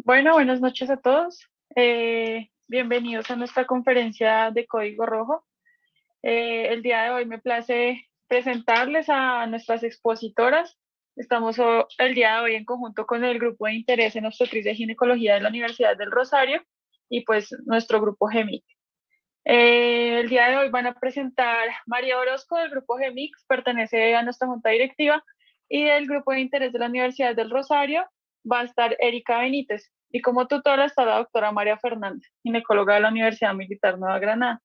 Bueno, buenas noches a todos. Bienvenidos a nuestra conferencia de Código Rojo. El día de hoy me place presentarles a nuestras expositoras. Estamos el día de hoy en conjunto con el grupo de interés en obstetricia y ginecología de la Universidad del Rosario y pues nuestro grupo GEMIC. El día de hoy van a presentar María Orozco del grupo GEMIC, pertenece a nuestra junta directiva, y del grupo de interés de la Universidad del Rosario va a estar Erika Benítez. Y como tutora está la doctora María Fernández, ginecóloga de la Universidad Militar Nueva Granada.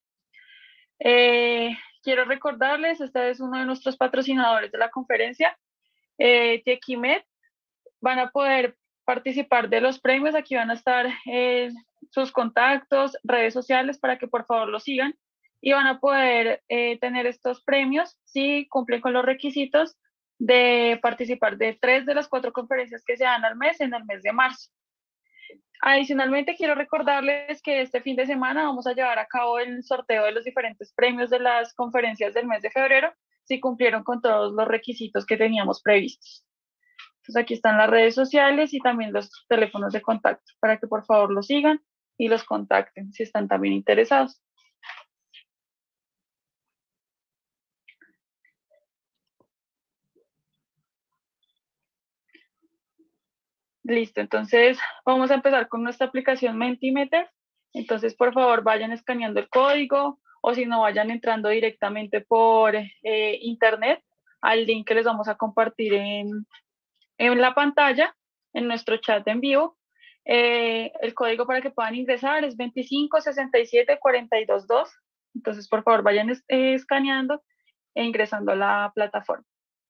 Quiero recordarles, este es uno de nuestros patrocinadores de la conferencia, Tequimed. Van a poder participar de los premios. Aquí van a estar sus contactos, redes sociales para que por favor los sigan y van a poder tener estos premios si cumplen con los requisitos de participar de 3 de las 4 conferencias que se dan al mes en el mes de marzo. Adicionalmente, quiero recordarles que este fin de semana vamos a llevar a cabo el sorteo de los diferentes premios de las conferencias del mes de febrero, si cumplieron con todos los requisitos que teníamos previstos. Entonces aquí están las redes sociales y también los teléfonos de contacto para que por favor los sigan y los contacten si están también interesados. Listo, entonces vamos a empezar con nuestra aplicación Mentimeter. Entonces por favor vayan escaneando el código o si no vayan entrando directamente por internet al link que les vamos a compartir en la pantalla, en nuestro chat en vivo. El código para que puedan ingresar es 25674222. Entonces, por favor, vayan escaneando e ingresando a la plataforma.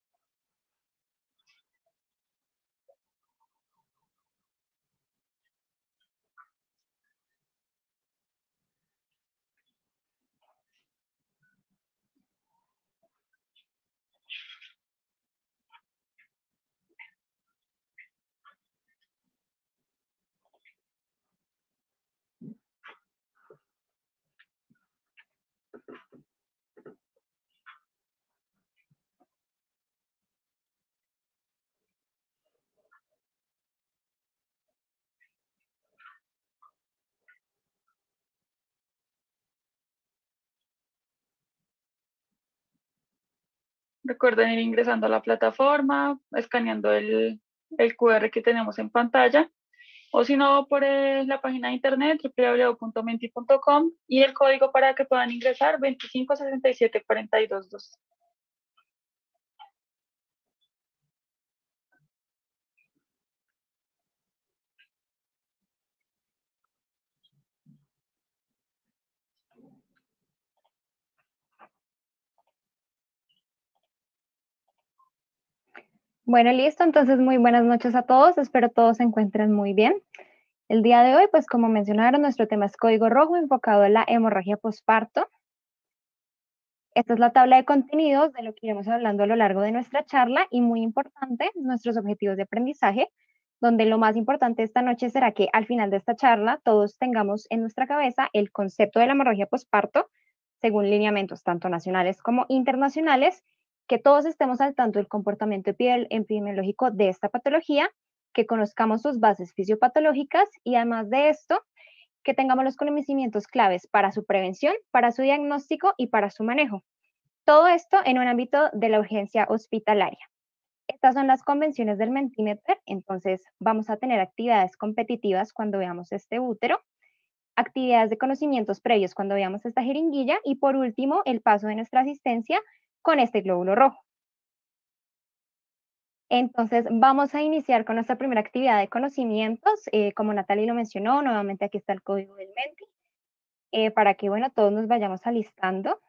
Recuerden ir ingresando a la plataforma, escaneando el QR que tenemos en pantalla, o si no, por la página de internet www.menti.com y el código para que puedan ingresar 25674222. Bueno, listo, entonces muy buenas noches a todos, espero todos se encuentren muy bien. El día de hoy, pues como mencionaron, nuestro tema es código rojo enfocado en la hemorragia posparto. Esta es la tabla de contenidos de lo que iremos hablando a lo largo de nuestra charla y muy importante, nuestros objetivos de aprendizaje, donde lo más importante esta noche será que al final de esta charla todos tengamos en nuestra cabeza el concepto de la hemorragia posparto, según lineamientos tanto nacionales como internacionales, que todos estemos al tanto del comportamiento epidemiológico de esta patología, que conozcamos sus bases fisiopatológicas y además de esto, que tengamos los conocimientos claves para su prevención, para su diagnóstico y para su manejo. Todo esto en un ámbito de la urgencia hospitalaria. Estas son las convenciones del Mentimeter, entonces vamos a tener actividades competitivas cuando veamos este útero, actividades de conocimientos previos cuando veamos esta jeringuilla y por último el paso de nuestra asistencia con este glóbulo rojo. Entonces vamos a iniciar con nuestra primera actividad de conocimientos, como Natalie lo mencionó, nuevamente aquí está el código del Menti, para que bueno, todos nos vayamos alistando.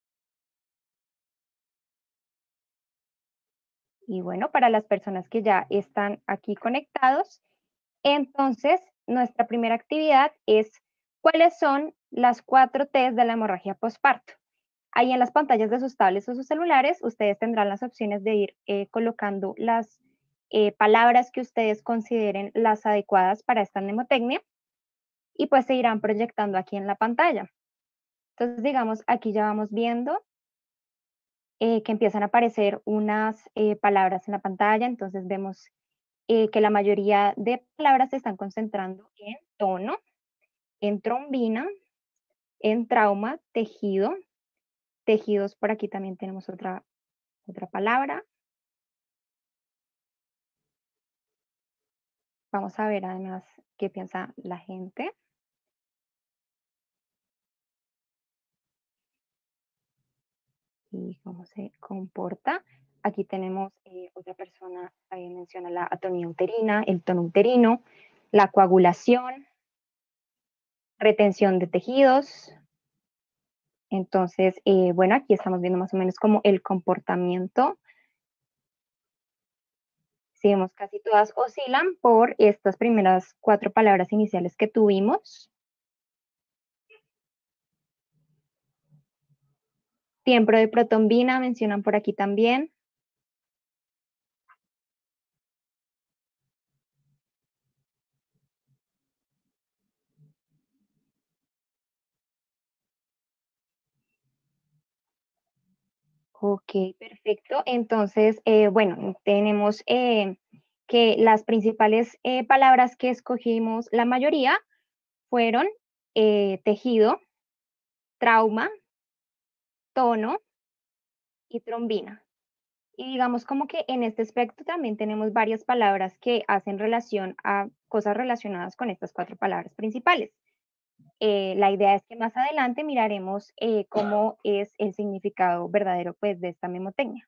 Y bueno, para las personas que ya están aquí conectados, entonces nuestra primera actividad es cuáles son las 4 T's de la hemorragia postparto. Ahí en las pantallas de sus tablets o sus celulares, ustedes tendrán las opciones de ir colocando las palabras que ustedes consideren las adecuadas para esta mnemotecnia y pues se irán proyectando aquí en la pantalla. Entonces, digamos, aquí ya vamos viendo que empiezan a aparecer unas palabras en la pantalla, entonces vemos que la mayoría de palabras se están concentrando en tono, en trombina, en trauma, tejido. Tejidos, por aquí también tenemos otra palabra. Vamos a ver además qué piensa la gente. Y cómo se comporta. Aquí tenemos otra persona, menciona la atonía uterina, el tono uterino, la coagulación, retención de tejidos. Entonces, bueno, aquí estamos viendo más o menos como el comportamiento. Si vemos, casi todas oscilan por estas primeras 4 palabras iniciales que tuvimos. Tiempo de protombina mencionan por aquí también. Ok, perfecto. Entonces, bueno, tenemos que las principales palabras que escogimos, la mayoría, fueron tejido, trauma, tono y trombina. Y digamos como que en este aspecto también tenemos varias palabras que hacen relación a cosas relacionadas con estas 4 palabras principales. La idea es que más adelante miraremos cómo es el significado verdadero pues, de esta memotecnia.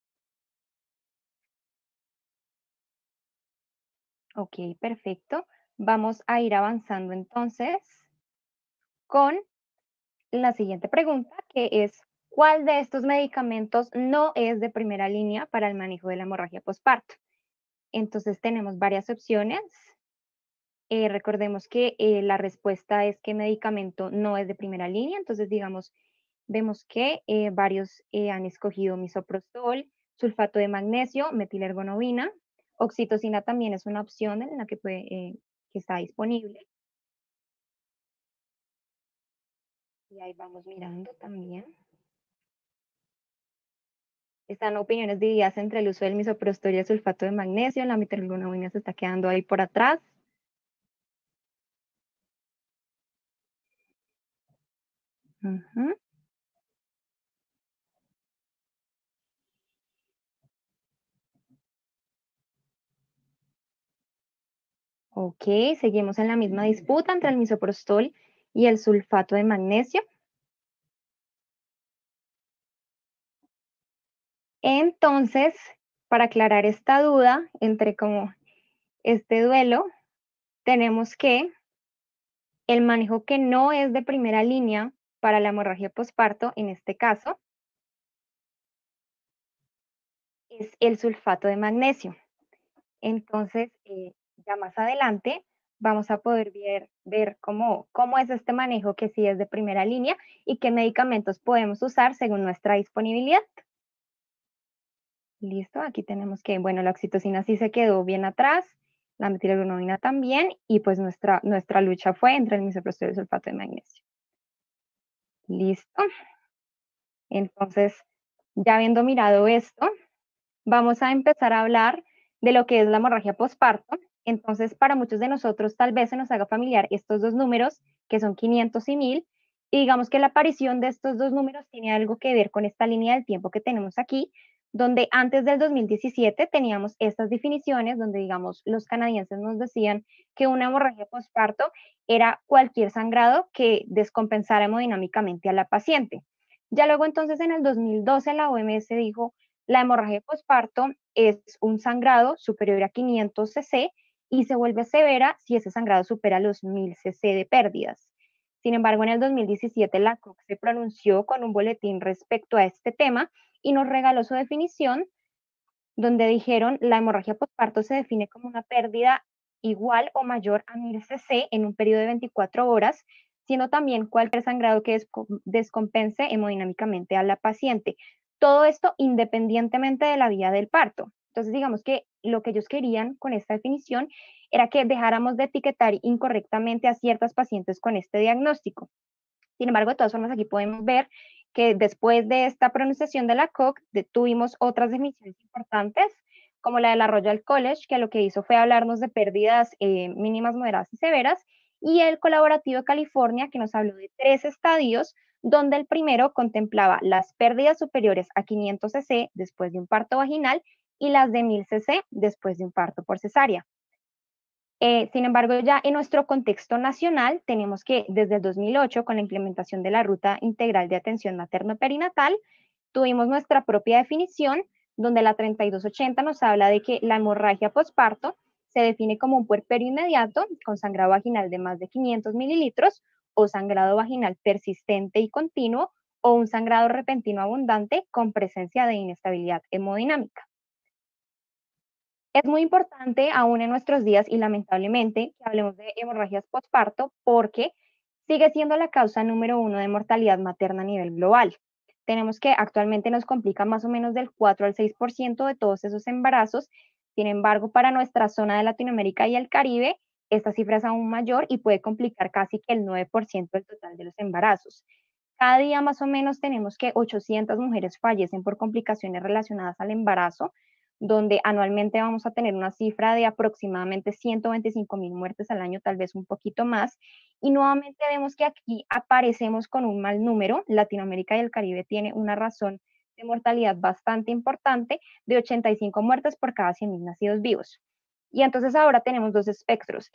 Ok, perfecto. Vamos a ir avanzando entonces con la siguiente pregunta, que es, ¿cuál de estos medicamentos no es de primera línea para el manejo de la hemorragia postparto? Entonces tenemos varias opciones. Recordemos que la respuesta es que medicamento no es de primera línea, entonces digamos, vemos que varios han escogido misoprostol, sulfato de magnesio, metilergonobina, oxitocina también es una opción en la que está disponible. Y ahí vamos mirando también. Están opiniones divididas entre el uso del misoprostol y el sulfato de magnesio. La metilergonobina se está quedando ahí por atrás. Uh-huh. Ok, seguimos en la misma disputa entre el misoprostol y el sulfato de magnesio. Entonces, para aclarar esta duda entre como este duelo, tenemos que el manejo que no es de primera línea para la hemorragia posparto, en este caso, es el sulfato de magnesio. Entonces, ya más adelante vamos a poder ver cómo es este manejo que sí es de primera línea y qué medicamentos podemos usar según nuestra disponibilidad. Listo, aquí tenemos que, bueno, la oxitocina sí se quedó bien atrás, la metilergonobina también, y pues nuestra lucha fue entre el misoprostol y el sulfato de magnesio. Listo. Entonces, ya habiendo mirado esto, vamos a empezar a hablar de lo que es la hemorragia posparto. Entonces, para muchos de nosotros tal vez se nos haga familiar estos dos números, que son 500 y 1000, y digamos que la aparición de estos dos números tiene algo que ver con esta línea del tiempo que tenemos aquí, donde antes del 2017 teníamos estas definiciones, donde digamos los canadienses nos decían que una hemorragia posparto era cualquier sangrado que descompensara hemodinámicamente a la paciente. Ya luego entonces en el 2012 la OMS dijo la hemorragia posparto es un sangrado superior a 500 cc y se vuelve severa si ese sangrado supera los 1000 cc de pérdidas. Sin embargo, en el 2017 la COC se pronunció con un boletín respecto a este tema y nos regaló su definición, donde dijeron la hemorragia posparto se define como una pérdida igual o mayor a 1000 cc en un periodo de 24 horas, siendo también cualquier sangrado que descompense hemodinámicamente a la paciente. Todo esto independientemente de la vía del parto. Entonces, digamos que lo que ellos querían con esta definición era que dejáramos de etiquetar incorrectamente a ciertas pacientes con este diagnóstico. Sin embargo, de todas formas, aquí podemos ver que después de esta pronunciación de la COC, tuvimos otras definiciones importantes, como la de la Royal College, que lo que hizo fue hablarnos de pérdidas mínimas, moderadas y severas, y el colaborativo de California, que nos habló de 3 estadios, donde el primero contemplaba las pérdidas superiores a 500 cc después de un parto vaginal y las de 1000 cc después de un parto por cesárea. Sin embargo, ya en nuestro contexto nacional, tenemos que desde el 2008, con la implementación de la Ruta Integral de Atención Materno-Perinatal, tuvimos nuestra propia definición, donde la 3280 nos habla de que la hemorragia posparto se define como un puerperio inmediato con sangrado vaginal de más de 500 mililitros o sangrado vaginal persistente y continuo o un sangrado repentino abundante con presencia de inestabilidad hemodinámica. Es muy importante aún en nuestros días y lamentablemente que hablemos de hemorragias postparto porque sigue siendo la causa número 1 de mortalidad materna a nivel global. Tenemos que actualmente nos complica más o menos del 4 al 6% de todos esos embarazos. Sin embargo, para nuestra zona de Latinoamérica y el Caribe, esta cifra es aún mayor y puede complicar casi que el 9% del total de los embarazos. Cada día más o menos tenemos que 800 mujeres fallecen por complicaciones relacionadas al embarazo, donde anualmente vamos a tener una cifra de aproximadamente 125.000 muertes al año, tal vez un poquito más. Y nuevamente vemos que aquí aparecemos con un mal número. Latinoamérica y el Caribe tiene una razón de mortalidad bastante importante de 85 muertes por cada 100.000 nacidos vivos. Y entonces ahora tenemos dos espectros,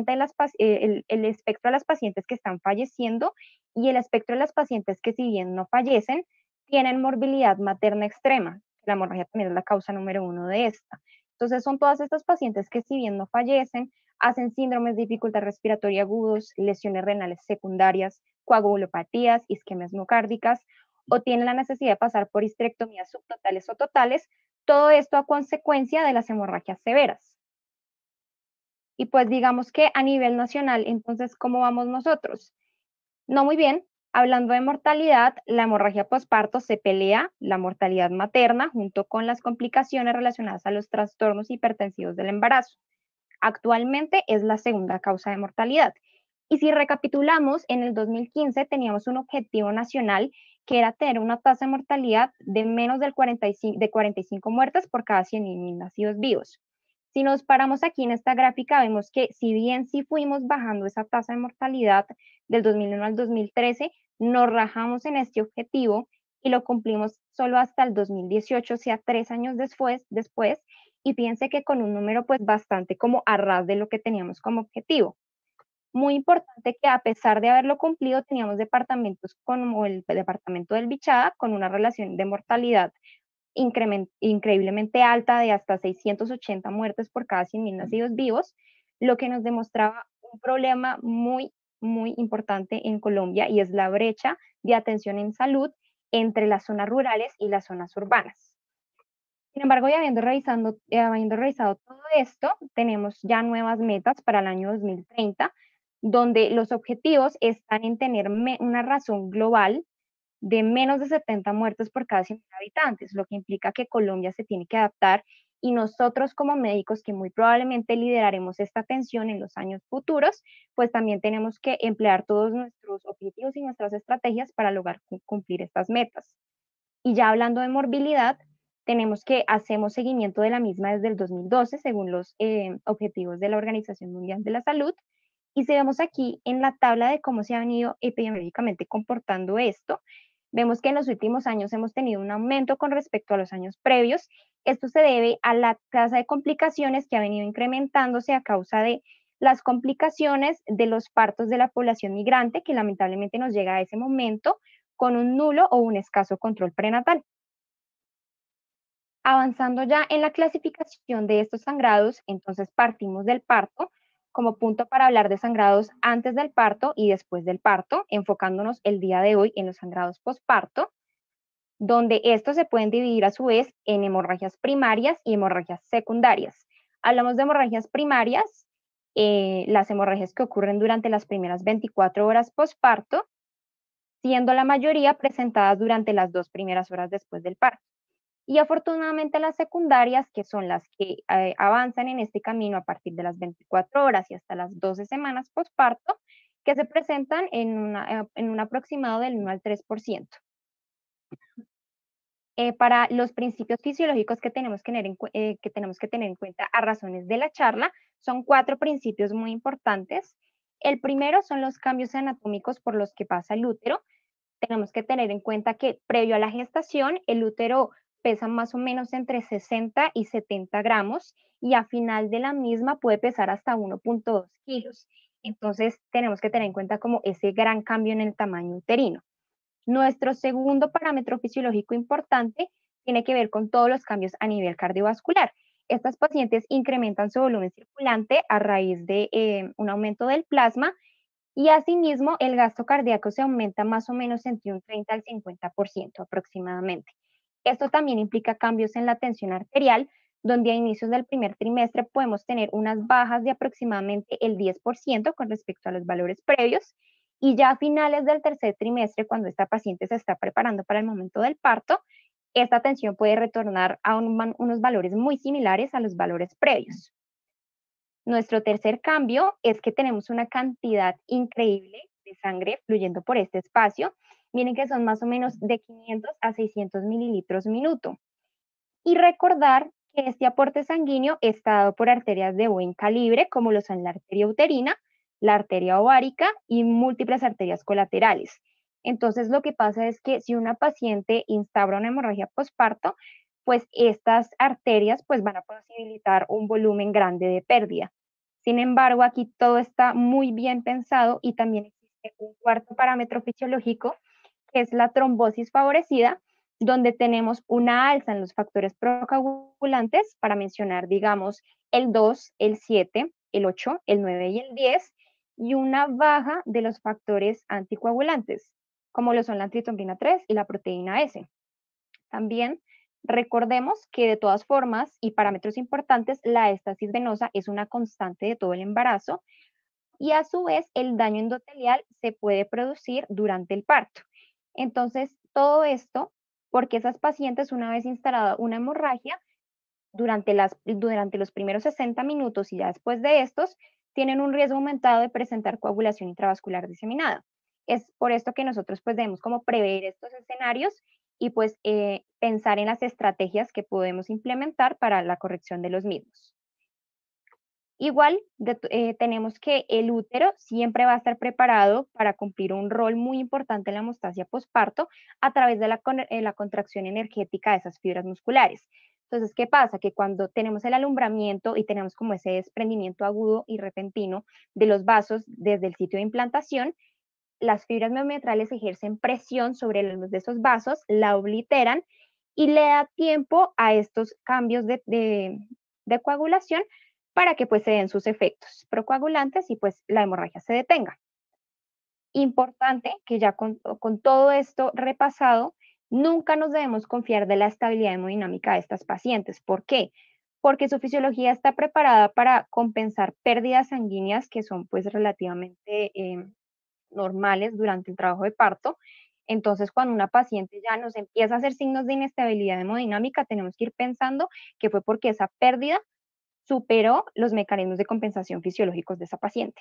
el espectro de las pacientes que están falleciendo y el espectro de las pacientes que si bien no fallecen, tienen morbilidad materna extrema. La hemorragia también es la causa número 1 de esta. Entonces son todas estas pacientes que si bien no fallecen, hacen síndromes de dificultad respiratoria agudos, lesiones renales secundarias, coagulopatías, isquemias miocárdicas, o tienen la necesidad de pasar por histerectomías subtotales o totales, todo esto a consecuencia de las hemorragias severas. Y pues digamos que a nivel nacional, entonces, ¿cómo vamos nosotros? No muy bien. Hablando de mortalidad, la hemorragia posparto se pelea la mortalidad materna junto con las complicaciones relacionadas a los trastornos hipertensivos del embarazo. Actualmente es la segunda causa de mortalidad. Y si recapitulamos, en el 2015 teníamos un objetivo nacional que era tener una tasa de mortalidad de menos del 45 muertes por cada 100.000 nacidos vivos. Si nos paramos aquí en esta gráfica, vemos que si bien sí fuimos bajando esa tasa de mortalidad del 2001 al 2013, nos rajamos en este objetivo y lo cumplimos solo hasta el 2018, o sea, 3 años después, y piense que con un número pues bastante como a ras de lo que teníamos como objetivo. Muy importante que a pesar de haberlo cumplido, teníamos departamentos como el departamento del Bichada con una relación de mortalidad increíblemente alta de hasta 680 muertes por cada 100.000 nacidos vivos, lo que nos demostraba un problema muy importante en Colombia y es la brecha de atención en salud entre las zonas rurales y las zonas urbanas. Sin embargo, ya habiendo revisado todo esto, tenemos ya nuevas metas para el año 2030, donde los objetivos están en tener una razón global de menos de 70 muertes por cada 100.000 habitantes, lo que implica que Colombia se tiene que adaptar y nosotros como médicos, que muy probablemente lideraremos esta atención en los años futuros, pues también tenemos que emplear todos nuestros objetivos y nuestras estrategias para lograr cumplir estas metas. Y ya hablando de morbilidad, tenemos que hacemos seguimiento de la misma desde el 2012, según los objetivos de la Organización Mundial de la Salud. Y si vemos aquí en la tabla de cómo se ha venido epidemiológicamente comportando esto, vemos que en los últimos años hemos tenido un aumento con respecto a los años previos. Esto se debe a la tasa de complicaciones que ha venido incrementándose a causa de las complicaciones de los partos de la población migrante, que lamentablemente nos llega a ese momento con un nulo o un escaso control prenatal. Avanzando ya en la clasificación de estos sangrados, entonces partimos del parto como punto para hablar de sangrados antes del parto y después del parto, enfocándonos el día de hoy en los sangrados posparto, donde estos se pueden dividir a su vez en hemorragias primarias y hemorragias secundarias. Hablamos de hemorragias primarias, las hemorragias que ocurren durante las primeras 24 horas posparto, siendo la mayoría presentadas durante las 2 primeras horas después del parto. Y afortunadamente las secundarias, que son las que avanzan en este camino a partir de las 24 horas y hasta las 12 semanas posparto, que se presentan en un aproximado del 1 al 3%. Para los principios fisiológicos que tenemos que tener en cuenta a razones de la charla, son 4 principios muy importantes. El primero son los cambios anatómicos por los que pasa el útero. Tenemos que tener en cuenta que previo a la gestación, el útero pesa más o menos entre 60 y 70 gramos y a final de la misma puede pesar hasta 1.2 kilos. Entonces, tenemos que tener en cuenta como ese gran cambio en el tamaño uterino. Nuestro segundo parámetro fisiológico importante tiene que ver con todos los cambios a nivel cardiovascular. Estas pacientes incrementan su volumen circulante a raíz de un aumento del plasma y asimismo el gasto cardíaco se aumenta más o menos entre un 30 al 50% aproximadamente. Esto también implica cambios en la tensión arterial, donde a inicios del primer trimestre podemos tener unas bajas de aproximadamente el 10% con respecto a los valores previos, y ya a finales del tercer trimestre, cuando esta paciente se está preparando para el momento del parto, esta tensión puede retornar a unos valores muy similares a los valores previos. Nuestro tercer cambio es que tenemos una cantidad increíble de sangre fluyendo por este espacio. Miren que son más o menos de 500 a 600 mililitros minuto. Y recordar que este aporte sanguíneo está dado por arterias de buen calibre, como lo son la arteria uterina, la arteria ovárica y múltiples arterias colaterales. Entonces, lo que pasa es que si una paciente instaura una hemorragia posparto, pues estas arterias pues van a posibilitar un volumen grande de pérdida. Sin embargo, aquí todo está muy bien pensado y también existe un cuarto parámetro fisiológico, que es la trombosis favorecida, donde tenemos una alza en los factores procoagulantes, para mencionar, digamos, el 2, el 7, el 8, el 9 y el 10, y una baja de los factores anticoagulantes, como lo son la angiotensina 3 y la proteína S. También recordemos que de todas formas y parámetros importantes, la estasis venosa es una constante de todo el embarazo y a su vez el daño endotelial se puede producir durante el parto. Entonces, todo esto porque esas pacientes, una vez instalada una hemorragia, durante los primeros 60 minutos y ya después de estos, tienen un riesgo aumentado de presentar coagulación intravascular diseminada. Es por esto que nosotros pues debemos como prever estos escenarios y pues pensar en las estrategias que podemos implementar para la corrección de los mismos. Igual tenemos que el útero siempre va a estar preparado para cumplir un rol muy importante en la hemostasia posparto a través de la contracción energética de esas fibras musculares. Entonces, ¿qué pasa? Que cuando tenemos el alumbramiento y tenemos como ese desprendimiento agudo y repentino de los vasos desde el sitio de implantación, las fibras miometrales ejercen presión sobre la luz de esos vasos, la obliteran y le da tiempo a estos cambios de coagulación para que pues se den sus efectos procoagulantes y pues la hemorragia se detenga. Importante que ya con todo esto repasado, nunca nos debemos confiar de la estabilidad hemodinámica de estas pacientes. ¿Por qué? Porque su fisiología está preparada para compensar pérdidas sanguíneas que son pues relativamente normales durante el trabajo de parto. Entonces, cuando una paciente ya nos empieza a hacer signos de inestabilidad hemodinámica, tenemos que ir pensando que fue porque esa pérdida superó los mecanismos de compensación fisiológicos de esa paciente.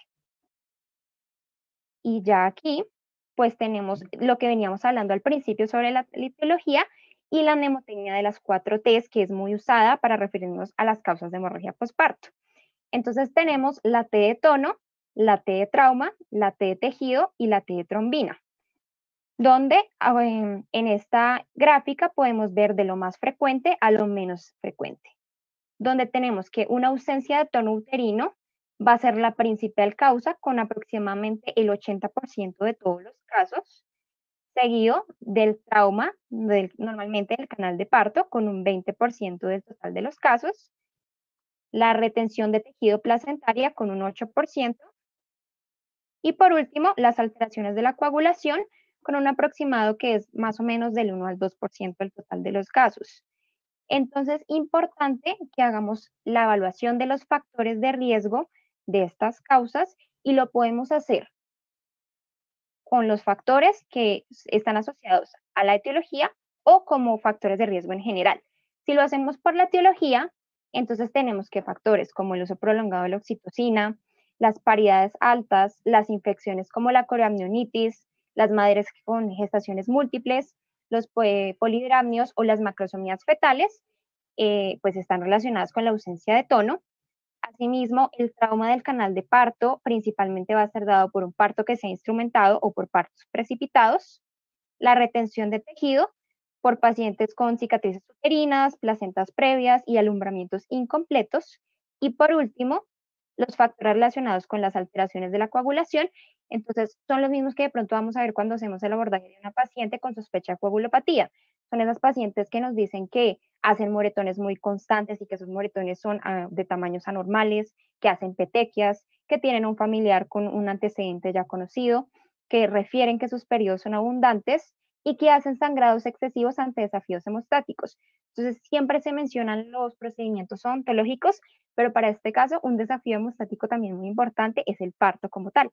Y ya aquí, pues tenemos lo que veníamos hablando al principio sobre la etiología y la mnemotecnia de las 4 Ts, que es muy usada para referirnos a las causas de hemorragia posparto. Entonces tenemos la T de tono, la T de trauma, la T de tejido y la T de trombina, donde en esta gráfica podemos ver de lo más frecuente a lo menos frecuente, donde tenemos que una ausencia de tono uterino va a ser la principal causa con aproximadamente el 80% de todos los casos, seguido del trauma, normalmente del canal de parto, con un 20% del total de los casos, la retención de tejido placentaria con un 8%, y por último, las alteraciones de la coagulación con un aproximado que es más o menos del 1 al 2% del total de los casos. Entonces, importante que hagamos la evaluación de los factores de riesgo de estas causas y lo podemos hacer con los factores que están asociados a la etiología o como factores de riesgo en general. Si lo hacemos por la etiología, entonces tenemos que factores como el uso prolongado de la oxitocina, las paridades altas, las infecciones como la coreamnionitis, las madres con gestaciones múltiples, los polidramnios o las macrosomías fetales, pues están relacionadas con la ausencia de tono. Asimismo, el trauma del canal de parto principalmente va a ser dado por un parto que sea instrumentado o por partos precipitados. La retención de tejido por pacientes con cicatrices uterinas, placentas previas y alumbramientos incompletos. Y por último, los factores relacionados con las alteraciones de la coagulación. Entonces, son los mismos que de pronto vamos a ver cuando hacemos el abordaje de una paciente con sospecha de coagulopatía. Son esas pacientes que nos dicen que hacen moretones muy constantes y que esos moretones son de tamaños anormales, que hacen petequias, que tienen un familiar con un antecedente ya conocido, que refieren que sus periodos son abundantes y que hacen sangrados excesivos ante desafíos hemostáticos. Entonces, siempre se mencionan los procedimientos odontológicos, pero para este caso, un desafío hemostático también muy importante es el parto como tal.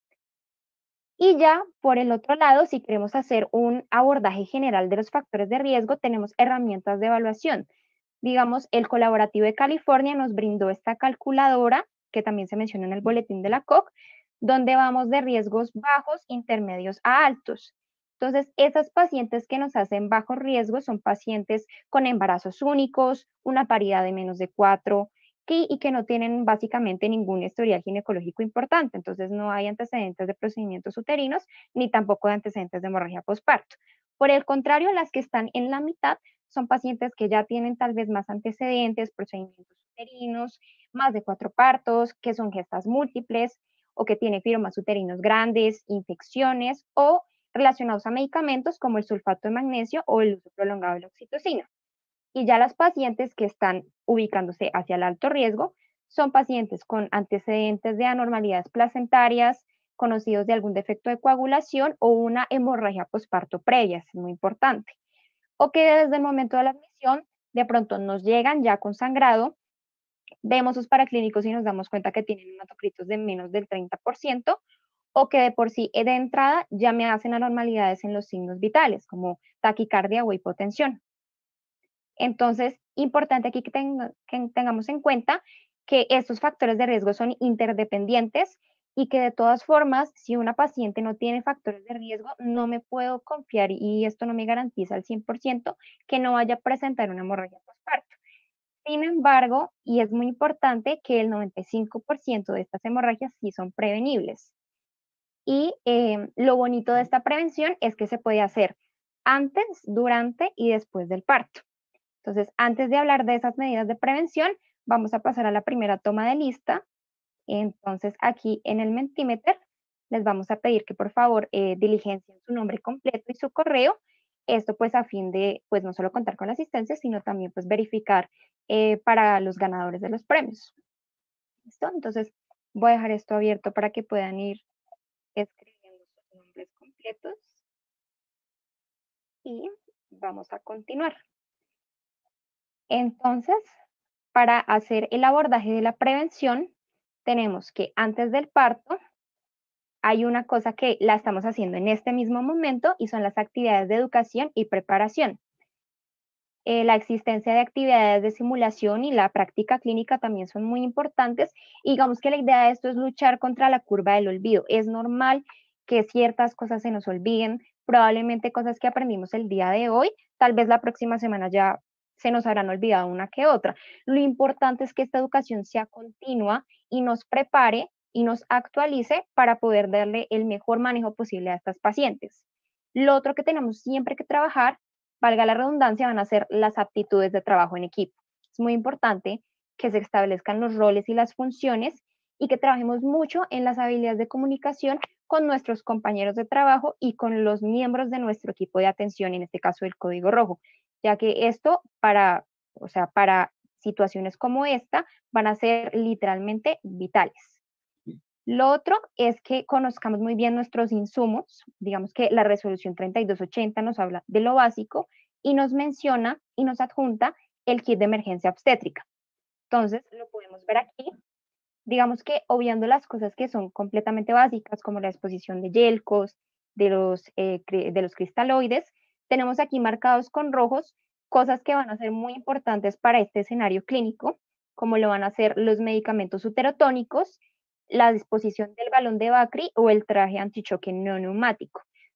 Y ya por el otro lado, si queremos hacer un abordaje general de los factores de riesgo, tenemos herramientas de evaluación. Digamos, el colaborativo de California nos brindó esta calculadora, que también se menciona en el boletín de la COC, donde vamos de riesgos bajos, intermedios a altos. Entonces, esas pacientes que nos hacen bajo riesgo son pacientes con embarazos únicos, una paridad de menos de 4 y que no tienen básicamente ningún historial ginecológico importante. Entonces, no hay antecedentes de procedimientos uterinos ni tampoco de antecedentes de hemorragia postparto. Por el contrario, las que están en la mitad son pacientes que ya tienen tal vez más antecedentes, procedimientos uterinos, más de 4 partos, que son gestas múltiples o que tienen fibromas uterinos grandes, infecciones o relacionados a medicamentos como el sulfato de magnesio o el uso prolongado de la oxitocina. Y ya las pacientes que están ubicándose hacia el alto riesgo son pacientes con antecedentes de anormalidades placentarias, conocidos de algún defecto de coagulación o una hemorragia posparto previa, es muy importante. O que desde el momento de la admisión de pronto nos llegan ya con sangrado, vemos sus paraclínicos y nos damos cuenta que tienen hematocritos de menos del 30%, o que de por sí de entrada ya me hacen anormalidades en los signos vitales, como taquicardia o hipotensión. Entonces, importante aquí que tengamos en cuenta que estos factores de riesgo son interdependientes y que de todas formas, si una paciente no tiene factores de riesgo, no me puedo confiar y esto no me garantiza al 100% que no vaya a presentar una hemorragia postparto. Sin embargo, y es muy importante que el 95% de estas hemorragias sí son prevenibles. Y lo bonito de esta prevención es que se puede hacer antes, durante y después del parto. Entonces, antes de hablar de esas medidas de prevención, vamos a pasar a la primera toma de lista. Entonces, aquí en el Mentimeter les vamos a pedir que por favor diligencien su nombre completo y su correo. Esto pues a fin de pues no solo contar con la asistencia, sino también pues verificar para los ganadores de los premios. ¿Listo? Entonces, voy a dejar esto abierto para que puedan ir escribiendo sus nombres completos y vamos a continuar. Entonces, para hacer el abordaje de la prevención, tenemos que antes del parto hay una cosa que la estamos haciendo en este mismo momento y son las actividades de educación y preparación. La existencia de actividades de simulación y la práctica clínica también son muy importantes. Y digamos que la idea de esto es luchar contra la curva del olvido. Es normal que ciertas cosas se nos olviden, probablemente cosas que aprendimos el día de hoy, tal vez la próxima semana ya se nos habrán olvidado una que otra. Lo importante es que esta educación sea continua y nos prepare y nos actualice para poder darle el mejor manejo posible a estas pacientes. Lo otro que tenemos siempre que trabajar, valga la redundancia, van a ser las aptitudes de trabajo en equipo. Es muy importante que se establezcan los roles y las funciones y que trabajemos mucho en las habilidades de comunicación con nuestros compañeros de trabajo y con los miembros de nuestro equipo de atención, en este caso el Código Rojo, ya que esto para situaciones como esta van a ser literalmente vitales. Lo otro es que conozcamos muy bien nuestros insumos. Digamos que la resolución 3280 nos habla de lo básico y nos menciona y nos adjunta el kit de emergencia obstétrica. Entonces, lo podemos ver aquí. Digamos que obviando las cosas que son completamente básicas, como la exposición de yelcos, de los cristaloides, tenemos aquí marcados con rojos cosas que van a ser muy importantes para este escenario clínico, como lo van a ser los medicamentos uterotónicos, la disposición del balón de Bacri o el traje antichoque no neumático.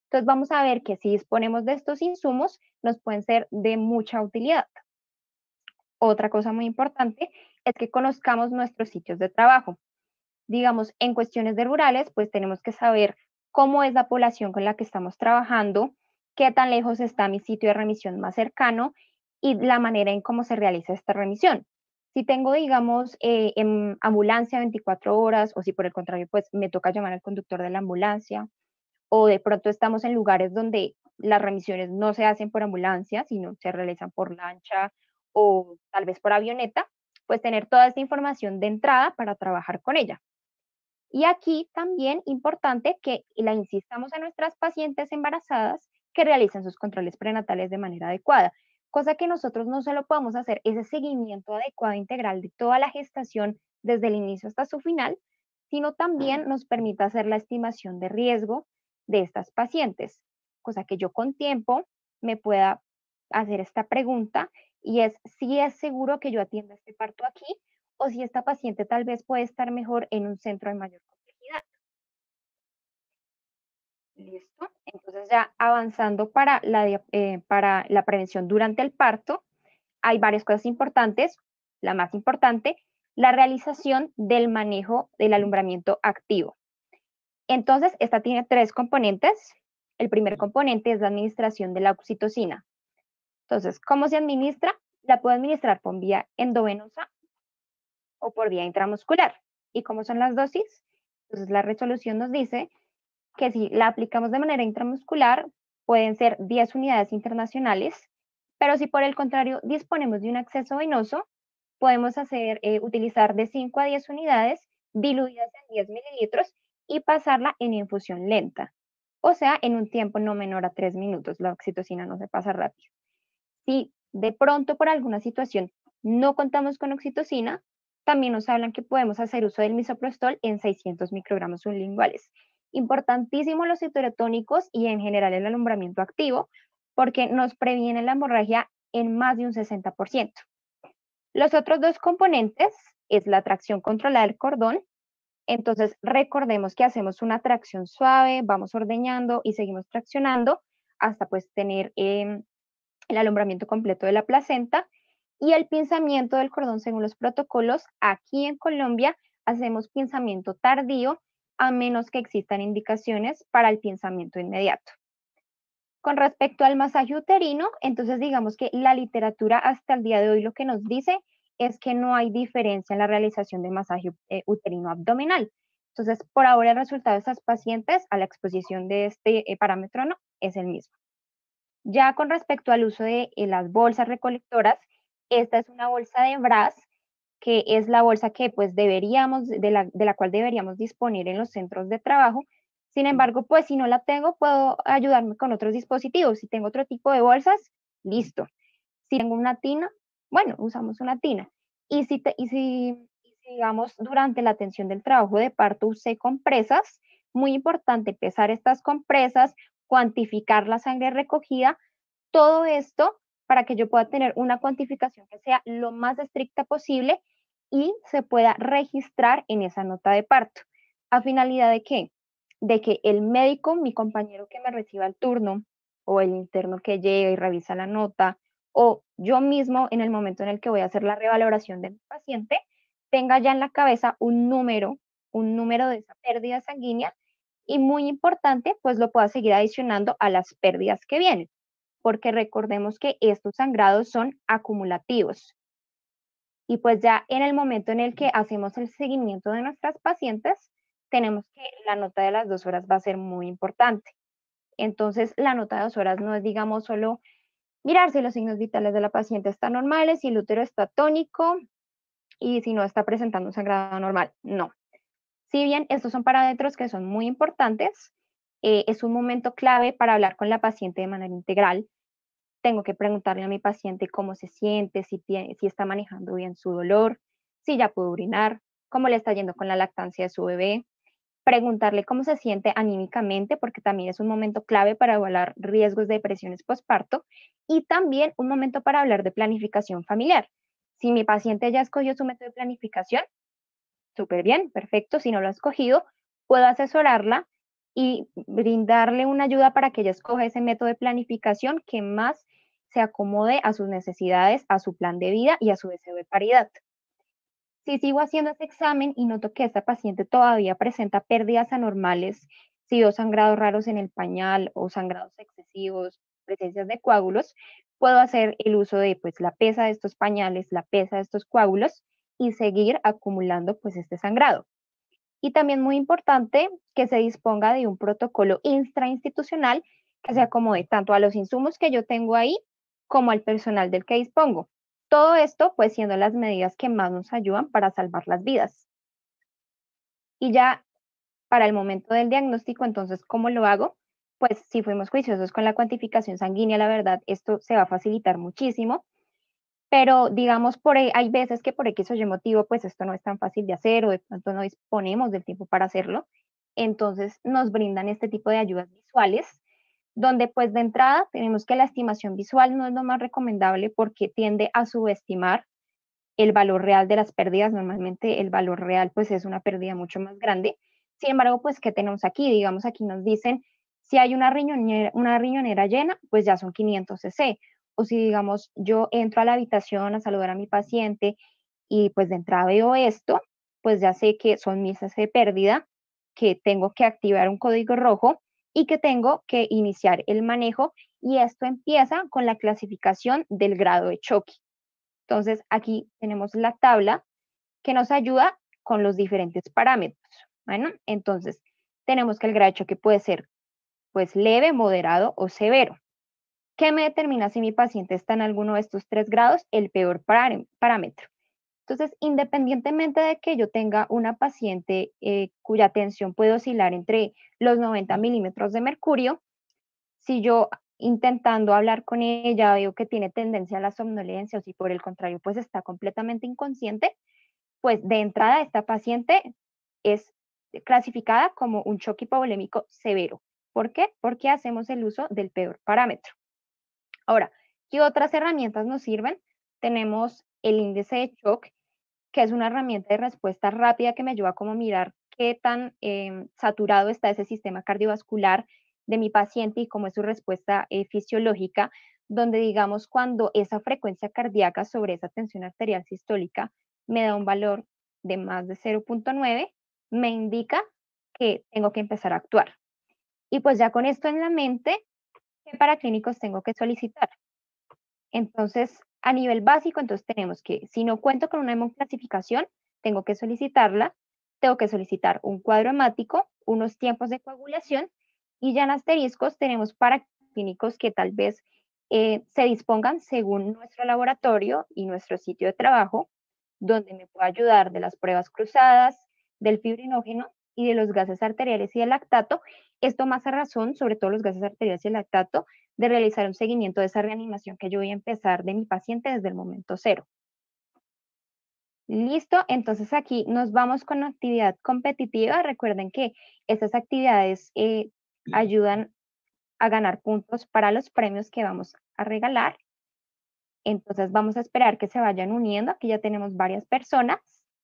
Entonces vamos a ver que si disponemos de estos insumos, nos pueden ser de mucha utilidad. Otra cosa muy importante es que conozcamos nuestros sitios de trabajo. Digamos, en cuestiones de rurales, pues tenemos que saber cómo es la población con la que estamos trabajando, qué tan lejos está mi sitio de remisión más cercano y la manera en cómo se realiza esta remisión. Si tengo, digamos, en ambulancia 24 horas o si por el contrario, pues me toca llamar al conductor de la ambulancia o de pronto estamos en lugares donde las remisiones no se hacen por ambulancia, sino se realizan por lancha o tal vez por avioneta, pues tener toda esta información de entrada para trabajar con ella. Y aquí también importante que la insistamos a nuestras pacientes embarazadas que realicen sus controles prenatales de manera adecuada, cosa que nosotros no solo podemos hacer ese seguimiento adecuado integral de toda la gestación desde el inicio hasta su final, sino también nos permite hacer la estimación de riesgo de estas pacientes, cosa que yo con tiempo me pueda hacer esta pregunta y es si es seguro que yo atienda este parto aquí o si esta paciente tal vez puede estar mejor en un centro de mayor complejidad. ¿Listo? Entonces ya avanzando para la prevención durante el parto, hay varias cosas importantes. La más importante, la realización del manejo del alumbramiento activo. Entonces, esta tiene 3 componentes. El primer componente es la administración de la oxitocina. Entonces, ¿cómo se administra? La puedo administrar por vía endovenosa o por vía intramuscular. ¿Y cómo son las dosis? Entonces, la resolución nos dice que si la aplicamos de manera intramuscular, pueden ser 10 unidades internacionales, pero si por el contrario disponemos de un acceso venoso, podemos utilizar de 5 a 10 unidades diluidas en 10 mililitros y pasarla en infusión lenta, o sea, en un tiempo no menor a 3 minutos. La oxitocina no se pasa rápido. Si de pronto por alguna situación no contamos con oxitocina, también nos hablan que podemos hacer uso del misoprostol en 600 microgramos sublinguales. Importantísimo los citoretónicos y en general el alumbramiento activo, porque nos previene la hemorragia en más de un 60%. Los otros 2 componentes es la tracción controlada del cordón. Entonces, recordemos que hacemos una tracción suave, vamos ordeñando y seguimos traccionando hasta pues tener el alumbramiento completo de la placenta y el pinzamiento del cordón según los protocolos. Aquí en Colombia hacemos pinzamiento tardío a menos que existan indicaciones para el pinzamiento inmediato. Con respecto al masaje uterino, entonces digamos que la literatura hasta el día de hoy lo que nos dice es que no hay diferencia en la realización de masaje uterino abdominal. Entonces, por ahora el resultado de estas pacientes a la exposición de este parámetro no es el mismo. Ya con respecto al uso de las bolsas recolectoras, esta es una bolsa de Bras, que es la bolsa que pues de la cual deberíamos disponer en los centros de trabajo. Sin embargo, pues si no la tengo, puedo ayudarme con otros dispositivos. Si tengo otro tipo de bolsas, listo. Si tengo una tina, bueno, usamos una tina. Y si digamos, durante la atención del trabajo de parto usé compresas, muy importante pesar estas compresas, cuantificar la sangre recogida, todo esto para que yo pueda tener una cuantificación que sea lo más estricta posible y se pueda registrar en esa nota de parto. ¿A finalidad de qué? De que el médico, mi compañero que me reciba el turno, o el interno que llega y revisa la nota, o yo mismo en el momento en el que voy a hacer la revaloración de mi paciente, tenga ya en la cabeza un número de esa pérdida sanguínea y muy importante, pues lo pueda seguir adicionando a las pérdidas que vienen, porque recordemos que estos sangrados son acumulativos. Y pues ya en el momento en el que hacemos el seguimiento de nuestras pacientes, tenemos que la nota de las 2 horas va a ser muy importante. Entonces, la nota de 2 horas no es, digamos, solo mirar si los signos vitales de la paciente están normales, si el útero está tónico y si no está presentando un sangrado normal. No. Si bien estos son parámetros que son muy importantes, es un momento clave para hablar con la paciente de manera integral. Tengo que preguntarle a mi paciente cómo se siente, si está manejando bien su dolor, si ya puede orinar, cómo le está yendo con la lactancia de su bebé, preguntarle cómo se siente anímicamente, porque también es un momento clave para evaluar riesgos de depresiones postparto y también un momento para hablar de planificación familiar. Si mi paciente ya escogió su método de planificación, súper bien, perfecto. Si no lo ha escogido, puedo asesorarla y brindarle una ayuda para que ella escoja ese método de planificación que más se acomode a sus necesidades, a su plan de vida y a su deseo de paridad. Si sigo haciendo ese examen y noto que esta paciente todavía presenta pérdidas anormales, si veo sangrados raros en el pañal o sangrados excesivos, presencias de coágulos, puedo hacer el uso de pues, la pesa de estos pañales, la pesa de estos coágulos y seguir acumulando pues, este sangrado. Y también muy importante que se disponga de un protocolo intrainstitucional que se acomode tanto a los insumos que yo tengo ahí como al personal del que dispongo. Todo esto, pues, siendo las medidas que más nos ayudan para salvar las vidas. Y ya para el momento del diagnóstico, entonces, ¿cómo lo hago? Pues si fuimos juiciosos con la cuantificación sanguínea, la verdad, esto se va a facilitar muchísimo, pero digamos, hay veces que por X o Y motivo, pues esto no es tan fácil de hacer o de pronto no disponemos del tiempo para hacerlo. Entonces nos brindan este tipo de ayudas visuales, donde pues de entrada tenemos que la estimación visual no es lo más recomendable porque tiende a subestimar el valor real de las pérdidas. Normalmente el valor real pues es una pérdida mucho más grande. Sin embargo, pues ¿qué tenemos aquí? Digamos, aquí nos dicen si hay una riñonera llena, pues ya son 500 cc. O si digamos yo entro a la habitación a saludar a mi paciente y pues de entrada veo esto, pues ya sé que son 1000 cc de pérdida, que tengo que activar un código rojo y que tengo que iniciar el manejo, y esto empieza con la clasificación del grado de choque. Entonces, aquí tenemos la tabla que nos ayuda con los diferentes parámetros. Bueno, entonces, tenemos que el grado de choque puede ser pues leve, moderado o severo. ¿Qué me determina si mi paciente está en alguno de estos 3 grados? El peor parámetro. Entonces, independientemente de que yo tenga una paciente cuya tensión puede oscilar entre los 90 milímetros de mercurio, si yo intentando hablar con ella veo que tiene tendencia a la somnolencia o si por el contrario pues está completamente inconsciente, pues de entrada esta paciente es clasificada como un choque hipovolémico severo. ¿Por qué? Porque hacemos el uso del peor parámetro. Ahora, ¿qué otras herramientas nos sirven? Tenemos el índice de shock, que es una herramienta de respuesta rápida que me ayuda como a mirar qué tan saturado está ese sistema cardiovascular de mi paciente y cómo es su respuesta fisiológica, donde digamos cuando esa frecuencia cardíaca sobre esa tensión arterial sistólica me da un valor de más de 0,9, me indica que tengo que empezar a actuar. Y pues ya con esto en la mente, ¿qué paraclínicos tengo que solicitar? Entonces, a nivel básico, entonces tenemos que, si no cuento con una hemoclasificación, tengo que solicitarla, tengo que solicitar un cuadro hemático, unos tiempos de coagulación, y ya en asteriscos tenemos paraclínicos que tal vez se dispongan según nuestro laboratorio y nuestro sitio de trabajo, donde me pueda ayudar de las pruebas cruzadas, del fibrinógeno y de los gases arteriales y del lactato. Esto más a razón, sobre todo los gases arteriales y el lactato, de realizar un seguimiento de esa reanimación que yo voy a empezar de mi paciente desde el momento cero. Listo, entonces aquí nos vamos con actividad competitiva. Recuerden que estas actividades ayudan a ganar puntos para los premios que vamos a regalar. Entonces vamos a esperar que se vayan uniendo. Aquí ya tenemos varias personas.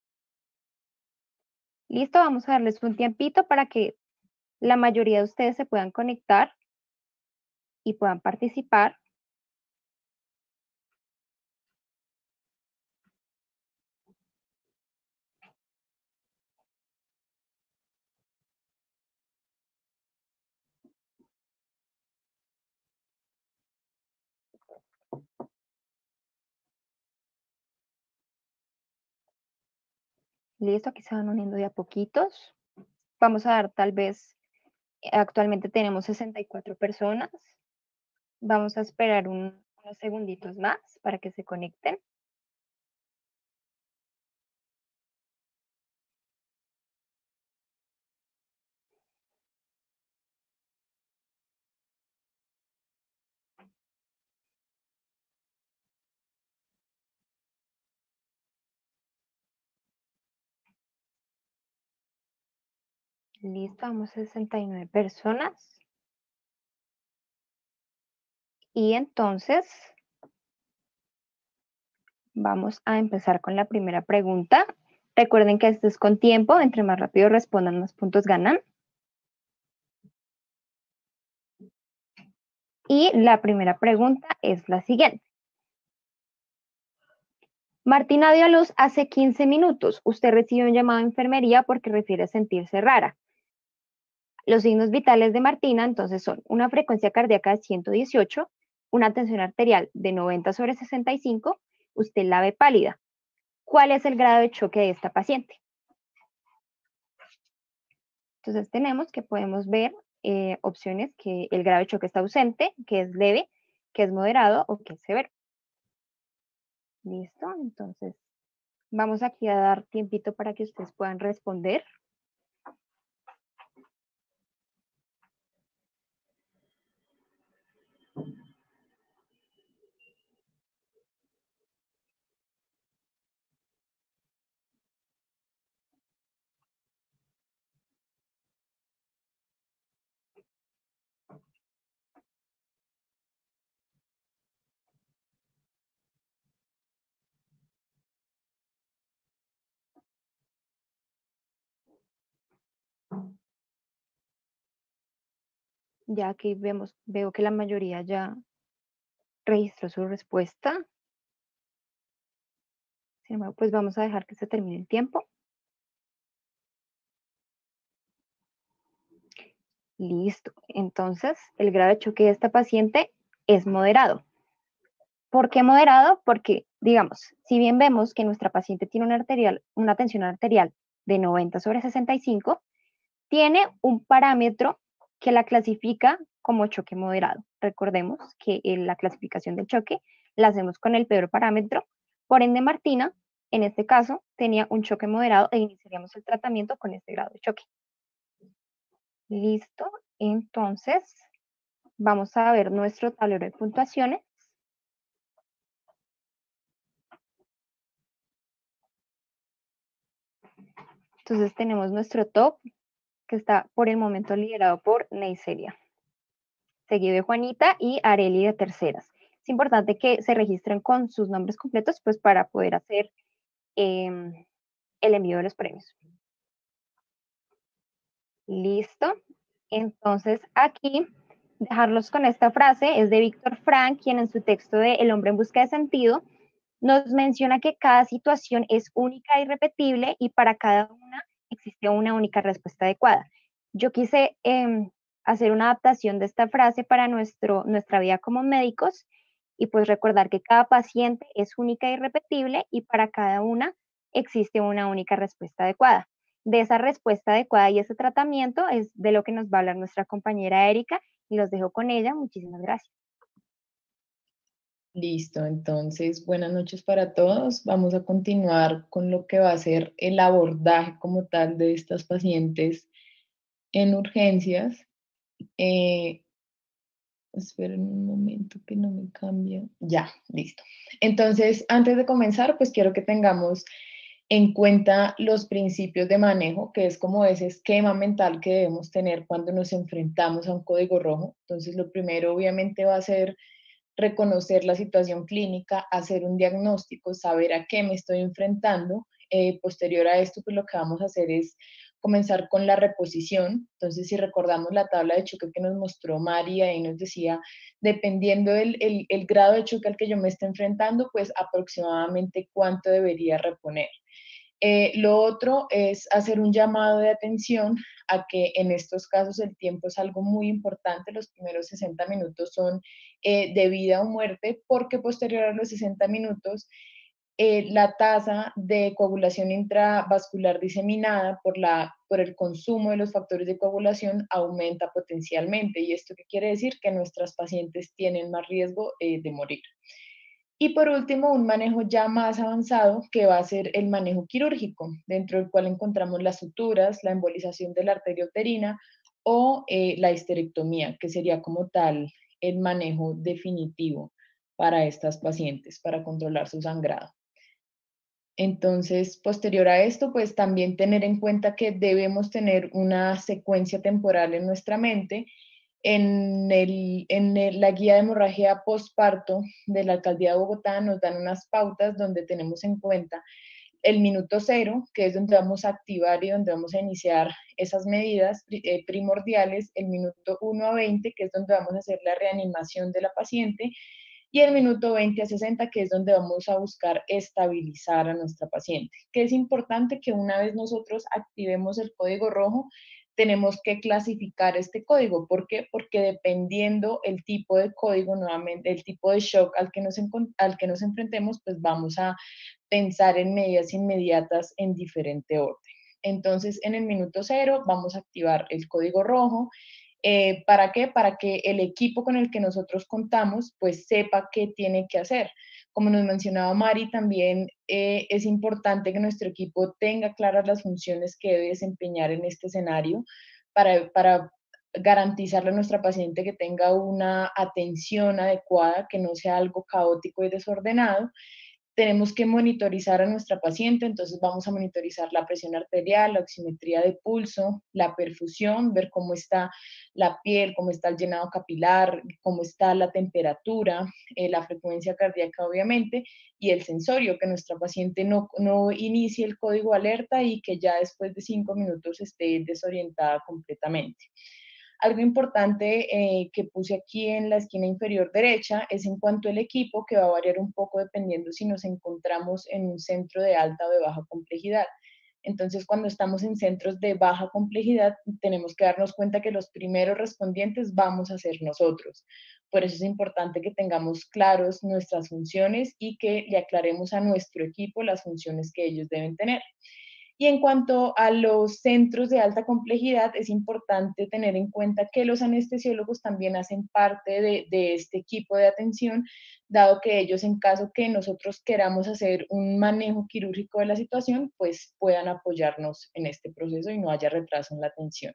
Listo, vamos a darles un tiempito para que la mayoría de ustedes se puedan conectar y puedan participar. Listo, aquí se van uniendo de a poquitos. Vamos a dar tal vez, actualmente tenemos 64 personas. Vamos a esperar unos segunditos más para que se conecten. Listo, vamos a 69 personas. Y entonces vamos a empezar con la primera pregunta. Recuerden que esto es con tiempo, entre más rápido respondan, más puntos ganan. Y la primera pregunta es la siguiente. Martina dio a luz hace 15 minutos. Usted recibe un llamado de enfermería porque refiere sentirse rara. Los signos vitales de Martina entonces son una frecuencia cardíaca de 118, una tensión arterial de 90/65, usted la ve pálida. ¿Cuál es el grado de choque de esta paciente? Entonces tenemos que podemos ver opciones que el grado de choque está ausente, que es leve, que es moderado o que es severo. ¿Listo? Entonces vamos aquí a dar tiempito para que ustedes puedan responder. Ya aquí veo que la mayoría ya registró su respuesta. Sin embargo, pues vamos a dejar que se termine el tiempo. Listo. Entonces, el grado de choque de esta paciente es moderado. ¿Por qué moderado? Porque, digamos, si bien vemos que nuestra paciente tiene una tensión arterial de 90/65, tiene un parámetro que la clasifica como choque moderado. Recordemos que la clasificación del choque la hacemos con el peor parámetro. Por ende, Martina, en este caso, tenía un choque moderado e iniciaríamos el tratamiento con este grado de choque. Listo. Entonces, vamos a ver nuestro tablero de puntuaciones. Entonces tenemos nuestro top, que está por el momento liderado por Neiseria, seguido de Juanita y Areli de terceras. Es importante que se registren con sus nombres completos, pues para poder hacer el envío de los premios. Listo. Entonces aquí, dejarlos con esta frase, es de Víctor Frank, quien en su texto de El hombre en busca de sentido, nos menciona que cada situación es única e irrepetible y para cada una existe una única respuesta adecuada. Yo quise hacer una adaptación de esta frase para nuestra vida como médicos y pues recordar que cada paciente es única e irrepetible y para cada una existe una única respuesta adecuada. De esa respuesta adecuada y ese tratamiento es de lo que nos va a hablar nuestra compañera Erika y los dejo con ella. Muchísimas gracias. Listo, entonces buenas noches para todos. Vamos a continuar con lo que va a ser el abordaje como tal de estas pacientes en urgencias. Esperen un momento que no me cambia. Ya, listo. Entonces, antes de comenzar, pues quiero que tengamos en cuenta los principios de manejo, que es como ese esquema mental que debemos tener cuando nos enfrentamos a un código rojo. Entonces, lo primero obviamente va a ser reconocer la situación clínica, hacer un diagnóstico, saber a qué me estoy enfrentando. Posterior a esto, pues lo que vamos a hacer es comenzar con la reposición. Entonces, si recordamos la tabla de choque que nos mostró María, ahí nos decía, dependiendo el grado de choque al que yo me esté enfrentando, pues aproximadamente cuánto debería reponer. Lo otro es hacer un llamado de atención a que en estos casos el tiempo es algo muy importante. Los primeros 60 minutos son de vida o muerte, porque posterior a los 60 minutos la tasa de coagulación intravascular diseminada por el consumo de los factores de coagulación aumenta potencialmente. ¿Y esto qué quiere decir? Que nuestras pacientes tienen más riesgo de morir. Y por último, un manejo ya más avanzado que va a ser el manejo quirúrgico, dentro del cual encontramos las suturas, la embolización de la arteria uterina o la histerectomía, que sería como tal el manejo definitivo para estas pacientes, para controlar su sangrado. Entonces, posterior a esto, pues también tener en cuenta que debemos tener una secuencia temporal en nuestra mente. La guía de hemorragia postparto de la Alcaldía de Bogotá nos dan unas pautas donde tenemos en cuenta el minuto 0, que es donde vamos a activar y donde vamos a iniciar esas medidas primordiales, el minuto 1 a 20, que es donde vamos a hacer la reanimación de la paciente, y el minuto 20 a 60, que es donde vamos a buscar estabilizar a nuestra paciente. Que es importante que una vez nosotros activemos el código rojo, tenemos que clasificar este código. ¿Por qué? Porque dependiendo el tipo de código, nuevamente, el tipo de shock al que nos enfrentemos, pues vamos a pensar en medidas inmediatas en diferente orden. Entonces, en el minuto 0 vamos a activar el código rojo. ¿Para qué? Para que el equipo con el que nosotros contamos pues sepa qué tiene que hacer. Como nos mencionaba Mari, también es importante que nuestro equipo tenga claras las funciones que debe desempeñar en este escenario para garantizarle a nuestra paciente que tenga una atención adecuada, que no sea algo caótico y desordenado. Tenemos que monitorizar a nuestra paciente, entonces vamos a monitorizar la presión arterial, la oximetría de pulso, la perfusión, ver cómo está la piel, cómo está el llenado capilar, cómo está la temperatura, la frecuencia cardíaca obviamente, y el sensorio, que nuestra paciente no inicie el código alerta y que ya después de 5 minutos esté desorientada completamente. Algo importante que puse aquí en la esquina inferior derecha es en cuanto al equipo, que va a variar un poco dependiendo si nos encontramos en un centro de alta o de baja complejidad. Entonces, cuando estamos en centros de baja complejidad, tenemos que darnos cuenta que los primeros respondientes vamos a ser nosotros. Por eso es importante que tengamos claros nuestras funciones y que le aclaremos a nuestro equipo las funciones que ellos deben tener. Y en cuanto a los centros de alta complejidad, es importante tener en cuenta que los anestesiólogos también hacen parte de este equipo de atención, dado que ellos, en caso que nosotros queramos hacer un manejo quirúrgico de la situación, pues puedan apoyarnos en este proceso y no haya retraso en la atención.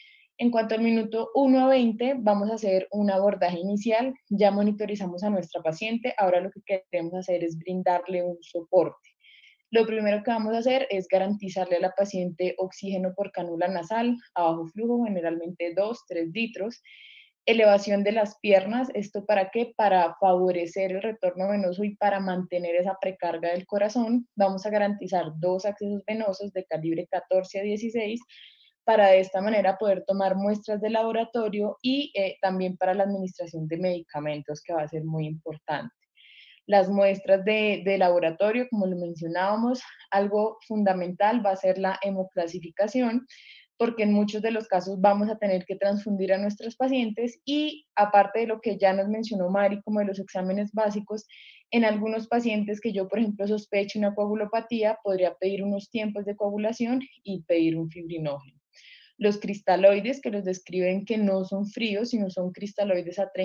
En cuanto al minuto 1 a 20, vamos a hacer un abordaje inicial. Ya monitorizamos a nuestra paciente. Ahora lo que queremos hacer es brindarle un soporte. Lo primero que vamos a hacer es garantizarle a la paciente oxígeno por cánula nasal a bajo flujo, generalmente 2-3 litros. Elevación de las piernas, ¿esto para qué? Para favorecer el retorno venoso y para mantener esa precarga del corazón. Vamos a garantizar 2 accesos venosos de calibre 14 a 16 para de esta manera poder tomar muestras de laboratorio y también para la administración de medicamentos, que va a ser muy importante. Las muestras de laboratorio, como lo mencionábamos, algo fundamental va a ser la hemoclasificación, porque en muchos de los casos vamos a tener que transfundir a nuestros pacientes y aparte de lo que ya nos mencionó Mari, como de los exámenes básicos, en algunos pacientes que yo, por ejemplo, sospecho una coagulopatía, podría pedir unos tiempos de coagulación y pedir un fibrinógeno. Los cristaloides, que los describen que no son fríos, sino son cristaloides a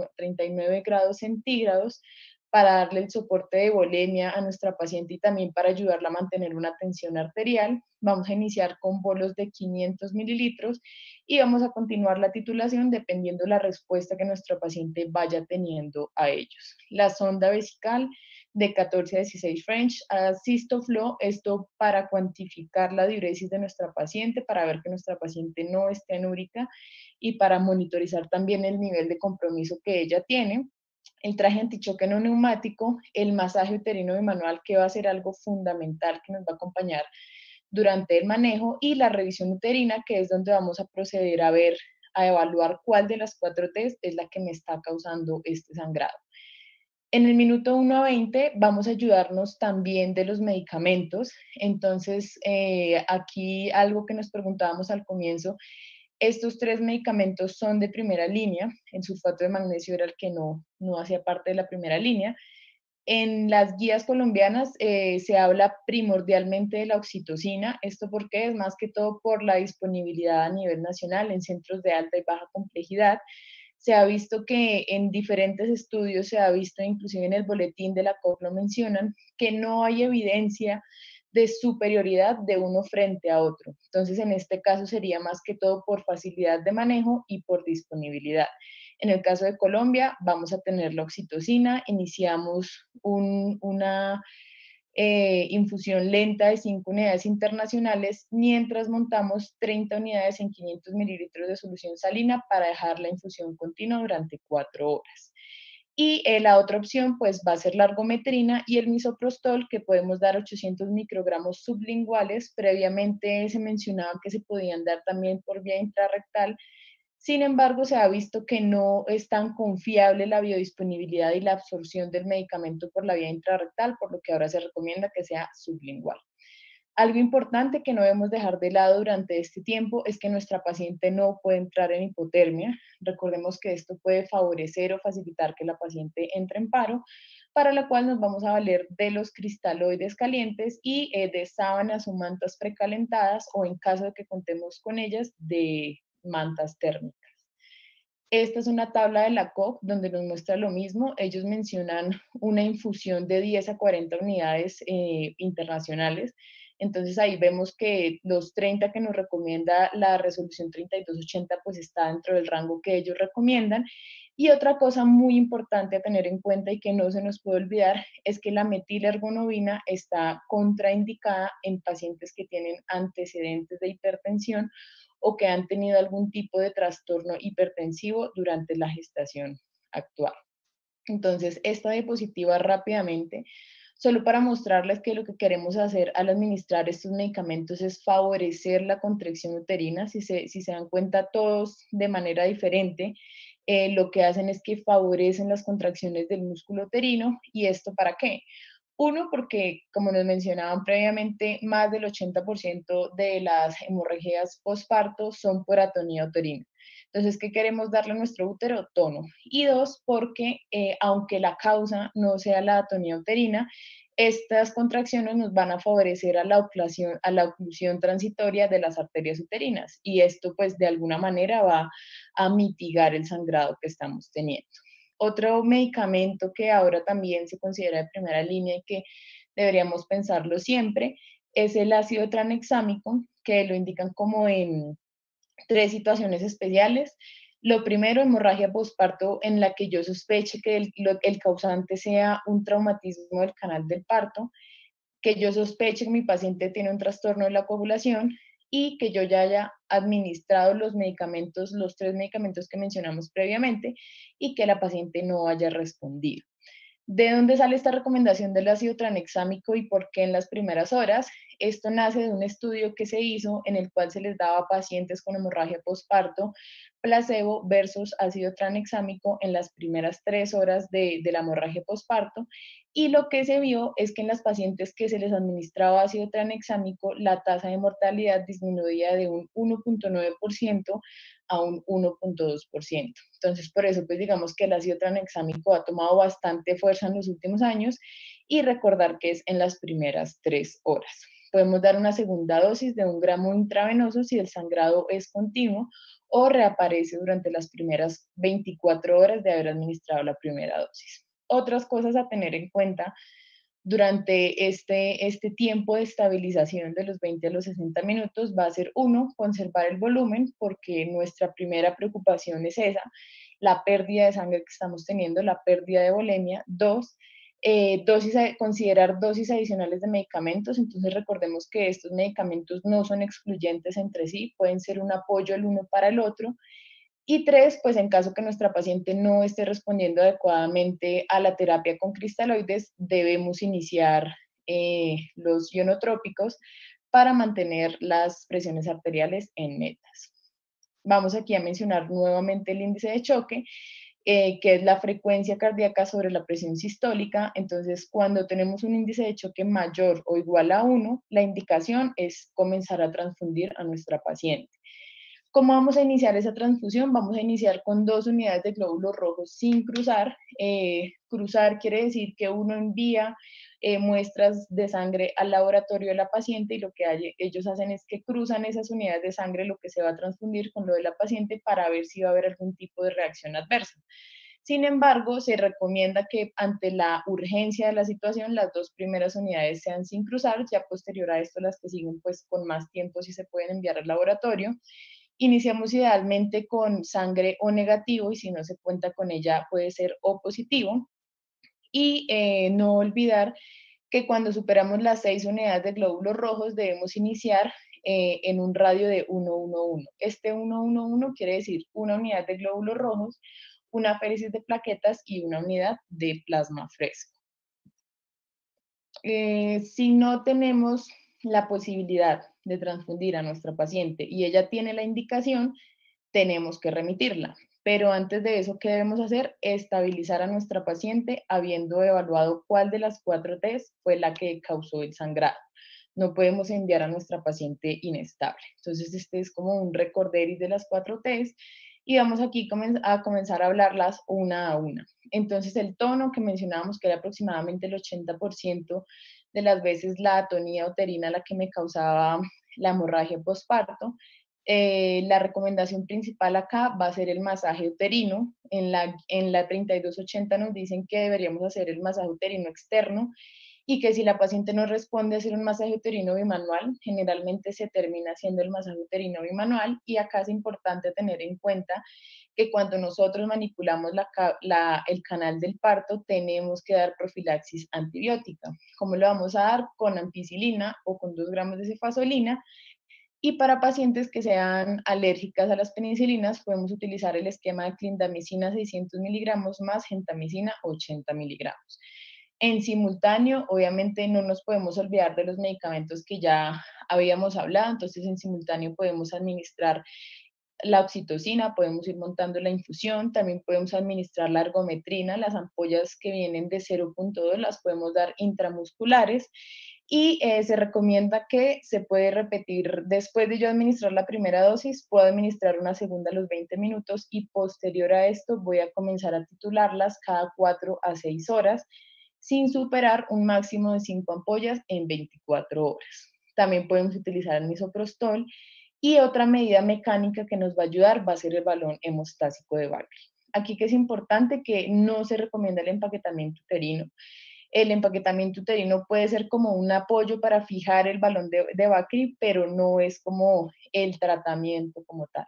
39 grados centígrados, para darle el soporte de volemia a nuestra paciente y también para ayudarla a mantener una tensión arterial. Vamos a iniciar con bolos de 500 mililitros y vamos a continuar la titulación dependiendo la respuesta que nuestra paciente vaya teniendo a ellos. La sonda vesical de 14 a 16 French, Sistoflow, esto para cuantificar la diuresis de nuestra paciente, para ver que nuestra paciente no esté anúrica y para monitorizar también el nivel de compromiso que ella tiene. El traje antichoque no neumático, el masaje uterino bimanual, que va a ser algo fundamental que nos va a acompañar durante el manejo, y la revisión uterina, que es donde vamos a proceder a evaluar cuál de las 4 T's es la que me está causando este sangrado. En el minuto 1 a 20 vamos a ayudarnos también de los medicamentos. Entonces, aquí algo que nos preguntábamos al comienzo, estos 3 medicamentos son de primera línea. El sulfato de magnesio era el que no hacía parte de la primera línea. En las guías colombianas se habla primordialmente de la oxitocina. Esto porque es más que todo por la disponibilidad a nivel nacional en centros de alta y baja complejidad. Se ha visto que en diferentes estudios, se ha visto inclusive en el boletín de la COP lo mencionan, que no hay evidencia de superioridad de uno frente a otro. Entonces, en este caso sería más que todo por facilidad de manejo y por disponibilidad. En el caso de Colombia, vamos a tener la oxitocina, iniciamos una infusión lenta de 5 unidades internacionales, mientras montamos 30 unidades en 500 mililitros de solución salina para dejar la infusión continua durante 4 horas. Y la otra opción pues va a ser la argometrina y el misoprostol, que podemos dar 800 microgramos sublinguales. Previamente se mencionaba que se podían dar también por vía intrarrectal. Sin embargo, se ha visto que no es tan confiable la biodisponibilidad y la absorción del medicamento por la vía intrarrectal, por lo que ahora se recomienda que sea sublingual. Algo importante que no debemos dejar de lado durante este tiempo es que nuestra paciente no puede entrar en hipotermia. Recordemos que esto puede favorecer o facilitar que la paciente entre en paro, para la cual nos vamos a valer de los cristaloides calientes y de sábanas o mantas precalentadas, o en caso de que contemos con ellas, de mantas térmicas. Esta es una tabla de la COP donde nos muestra lo mismo. Ellos mencionan una infusión de 10 a 40 unidades internacionales. Entonces ahí vemos que los 30 que nos recomienda la resolución 3280 pues está dentro del rango que ellos recomiendan. Y otra cosa muy importante a tener en cuenta y que no se nos puede olvidar es que la metilergonobina está contraindicada en pacientes que tienen antecedentes de hipertensión o que han tenido algún tipo de trastorno hipertensivo durante la gestación actual. Entonces, esta diapositiva rápidamente, solo para mostrarles que lo que queremos hacer al administrar estos medicamentos es favorecer la contracción uterina. Si se dan cuenta todos de manera diferente, lo que hacen es que favorecen las contracciones del músculo uterino. ¿Y esto para qué? Uno, porque, como nos mencionaban previamente, más del 80% de las hemorragias postparto son por atonía uterina. Entonces, ¿qué queremos darle a nuestro útero? Tono. Y dos, porque aunque la causa no sea la atonía uterina, estas contracciones nos van a favorecer a la oclusión transitoria de las arterias uterinas. Y esto, pues, de alguna manera va a mitigar el sangrado que estamos teniendo. Otro medicamento que ahora también se considera de primera línea y que deberíamos pensarlo siempre es el ácido tranexámico, que lo indican como en 3 situaciones especiales. Lo primero, hemorragia postparto en la que yo sospeche que el causante sea un traumatismo del canal del parto, que yo sospeche que mi paciente tiene un trastorno de la coagulación y que yo ya haya administrado los medicamentos, los 3 medicamentos que mencionamos previamente, y que la paciente no haya respondido. ¿De dónde sale esta recomendación del ácido tranexámico y por qué en las primeras horas? Esto nace de un estudio que se hizo en el cual se les daba a pacientes con hemorragia postparto placebo versus ácido tranexámico en las primeras 3 horas de la hemorragia postparto, y lo que se vio es que en las pacientes que se les administraba ácido tranexámico la tasa de mortalidad disminuía de un 1.9% a un 1.2%. Entonces, por eso, pues digamos que el ácido tranexámico ha tomado bastante fuerza en los últimos años, y recordar que es en las primeras 3 horas. Podemos dar una segunda dosis de 1 gramo intravenoso si el sangrado es continuo o reaparece durante las primeras 24 horas de haber administrado la primera dosis. Otras cosas a tener en cuenta durante este tiempo de estabilización de los 20 a los 60 minutos va a ser, uno, conservar el volumen, porque nuestra primera preocupación es esa, la pérdida de sangre que estamos teniendo, la pérdida de volemia. Dos, considerar dosis adicionales de medicamentos. Entonces recordemos que estos medicamentos no son excluyentes entre sí, pueden ser un apoyo el uno para el otro. Y tres, pues en caso que nuestra paciente no esté respondiendo adecuadamente a la terapia con cristaloides, debemos iniciar los ionotrópicos para mantener las presiones arteriales en netas. Vamos aquí a mencionar nuevamente el índice de choque, que es la frecuencia cardíaca sobre la presión sistólica. Entonces, cuando tenemos un índice de choque mayor o igual a 1, la indicación es comenzar a transfundir a nuestra paciente. ¿Cómo vamos a iniciar esa transfusión? Vamos a iniciar con 2 unidades de glóbulos rojos sin cruzar. Cruzar quiere decir que uno envía muestras de sangre al laboratorio de la paciente, y lo que ellos hacen es que cruzan esas unidades de sangre, lo que se va a transfundir, con lo de la paciente para ver si va a haber algún tipo de reacción adversa. Sin embargo, se recomienda que ante la urgencia de la situación, las 2 primeras unidades sean sin cruzar. Ya posterior a esto, las que siguen pues con más tiempo sí se pueden enviar al laboratorio. Iniciamos idealmente con sangre O negativo, y si no se cuenta con ella puede ser O positivo. Y no olvidar que cuando superamos las 6 unidades de glóbulos rojos debemos iniciar en un radio de 1-1-1. Este 1-1-1 quiere decir una unidad de glóbulos rojos, una aféresis de plaquetas y una unidad de plasma fresco. Si no tenemos la posibilidad de transfundir a nuestra paciente y ella tiene la indicación, tenemos que remitirla. Pero antes de eso, ¿qué debemos hacer? Estabilizar a nuestra paciente habiendo evaluado cuál de las 4 T's fue la que causó el sangrado. No podemos enviar a nuestra paciente inestable. Entonces, este es como un recorderis de las 4 T's y vamos aquí a comenzar a hablarlas una a una. Entonces, el tono que mencionábamos, que era aproximadamente el 80% de las veces la atonía uterina la que me causaba la hemorragia postparto. La recomendación principal acá va a ser el masaje uterino. En la 3280 nos dicen que deberíamos hacer el masaje uterino externo y que si la paciente no responde a hacer un masaje uterino bimanual, generalmente se termina haciendo el masaje uterino bimanual. Y acá es importante tener en cuenta que cuando nosotros manipulamos el canal del parto, tenemos que dar profilaxis antibiótica. ¿Cómo lo vamos a dar? Con ampicilina o con 2 gramos de cefazolina. Y para pacientes que sean alérgicas a las penicilinas, podemos utilizar el esquema de clindamicina 600 miligramos más gentamicina 80 miligramos. En simultáneo, obviamente no nos podemos olvidar de los medicamentos que ya habíamos hablado, entonces en simultáneo podemos administrar la oxitocina, podemos ir montando la infusión, también podemos administrar la ergometrina, las ampollas que vienen de 0.2 las podemos dar intramusculares y se recomienda que se puede repetir, después de yo administrar la primera dosis, puedo administrar una segunda a los 20 minutos y posterior a esto voy a comenzar a titularlas cada 4 a 6 horas sin superar un máximo de 5 ampollas en 24 horas. También podemos utilizar el misoprostol y otra medida mecánica que nos va a ayudar va a ser el balón hemostásico de Bakri. Aquí que es importante que no se recomienda el empaquetamiento uterino. El empaquetamiento uterino puede ser como un apoyo para fijar el balón de Bakri, pero no es como el tratamiento como tal.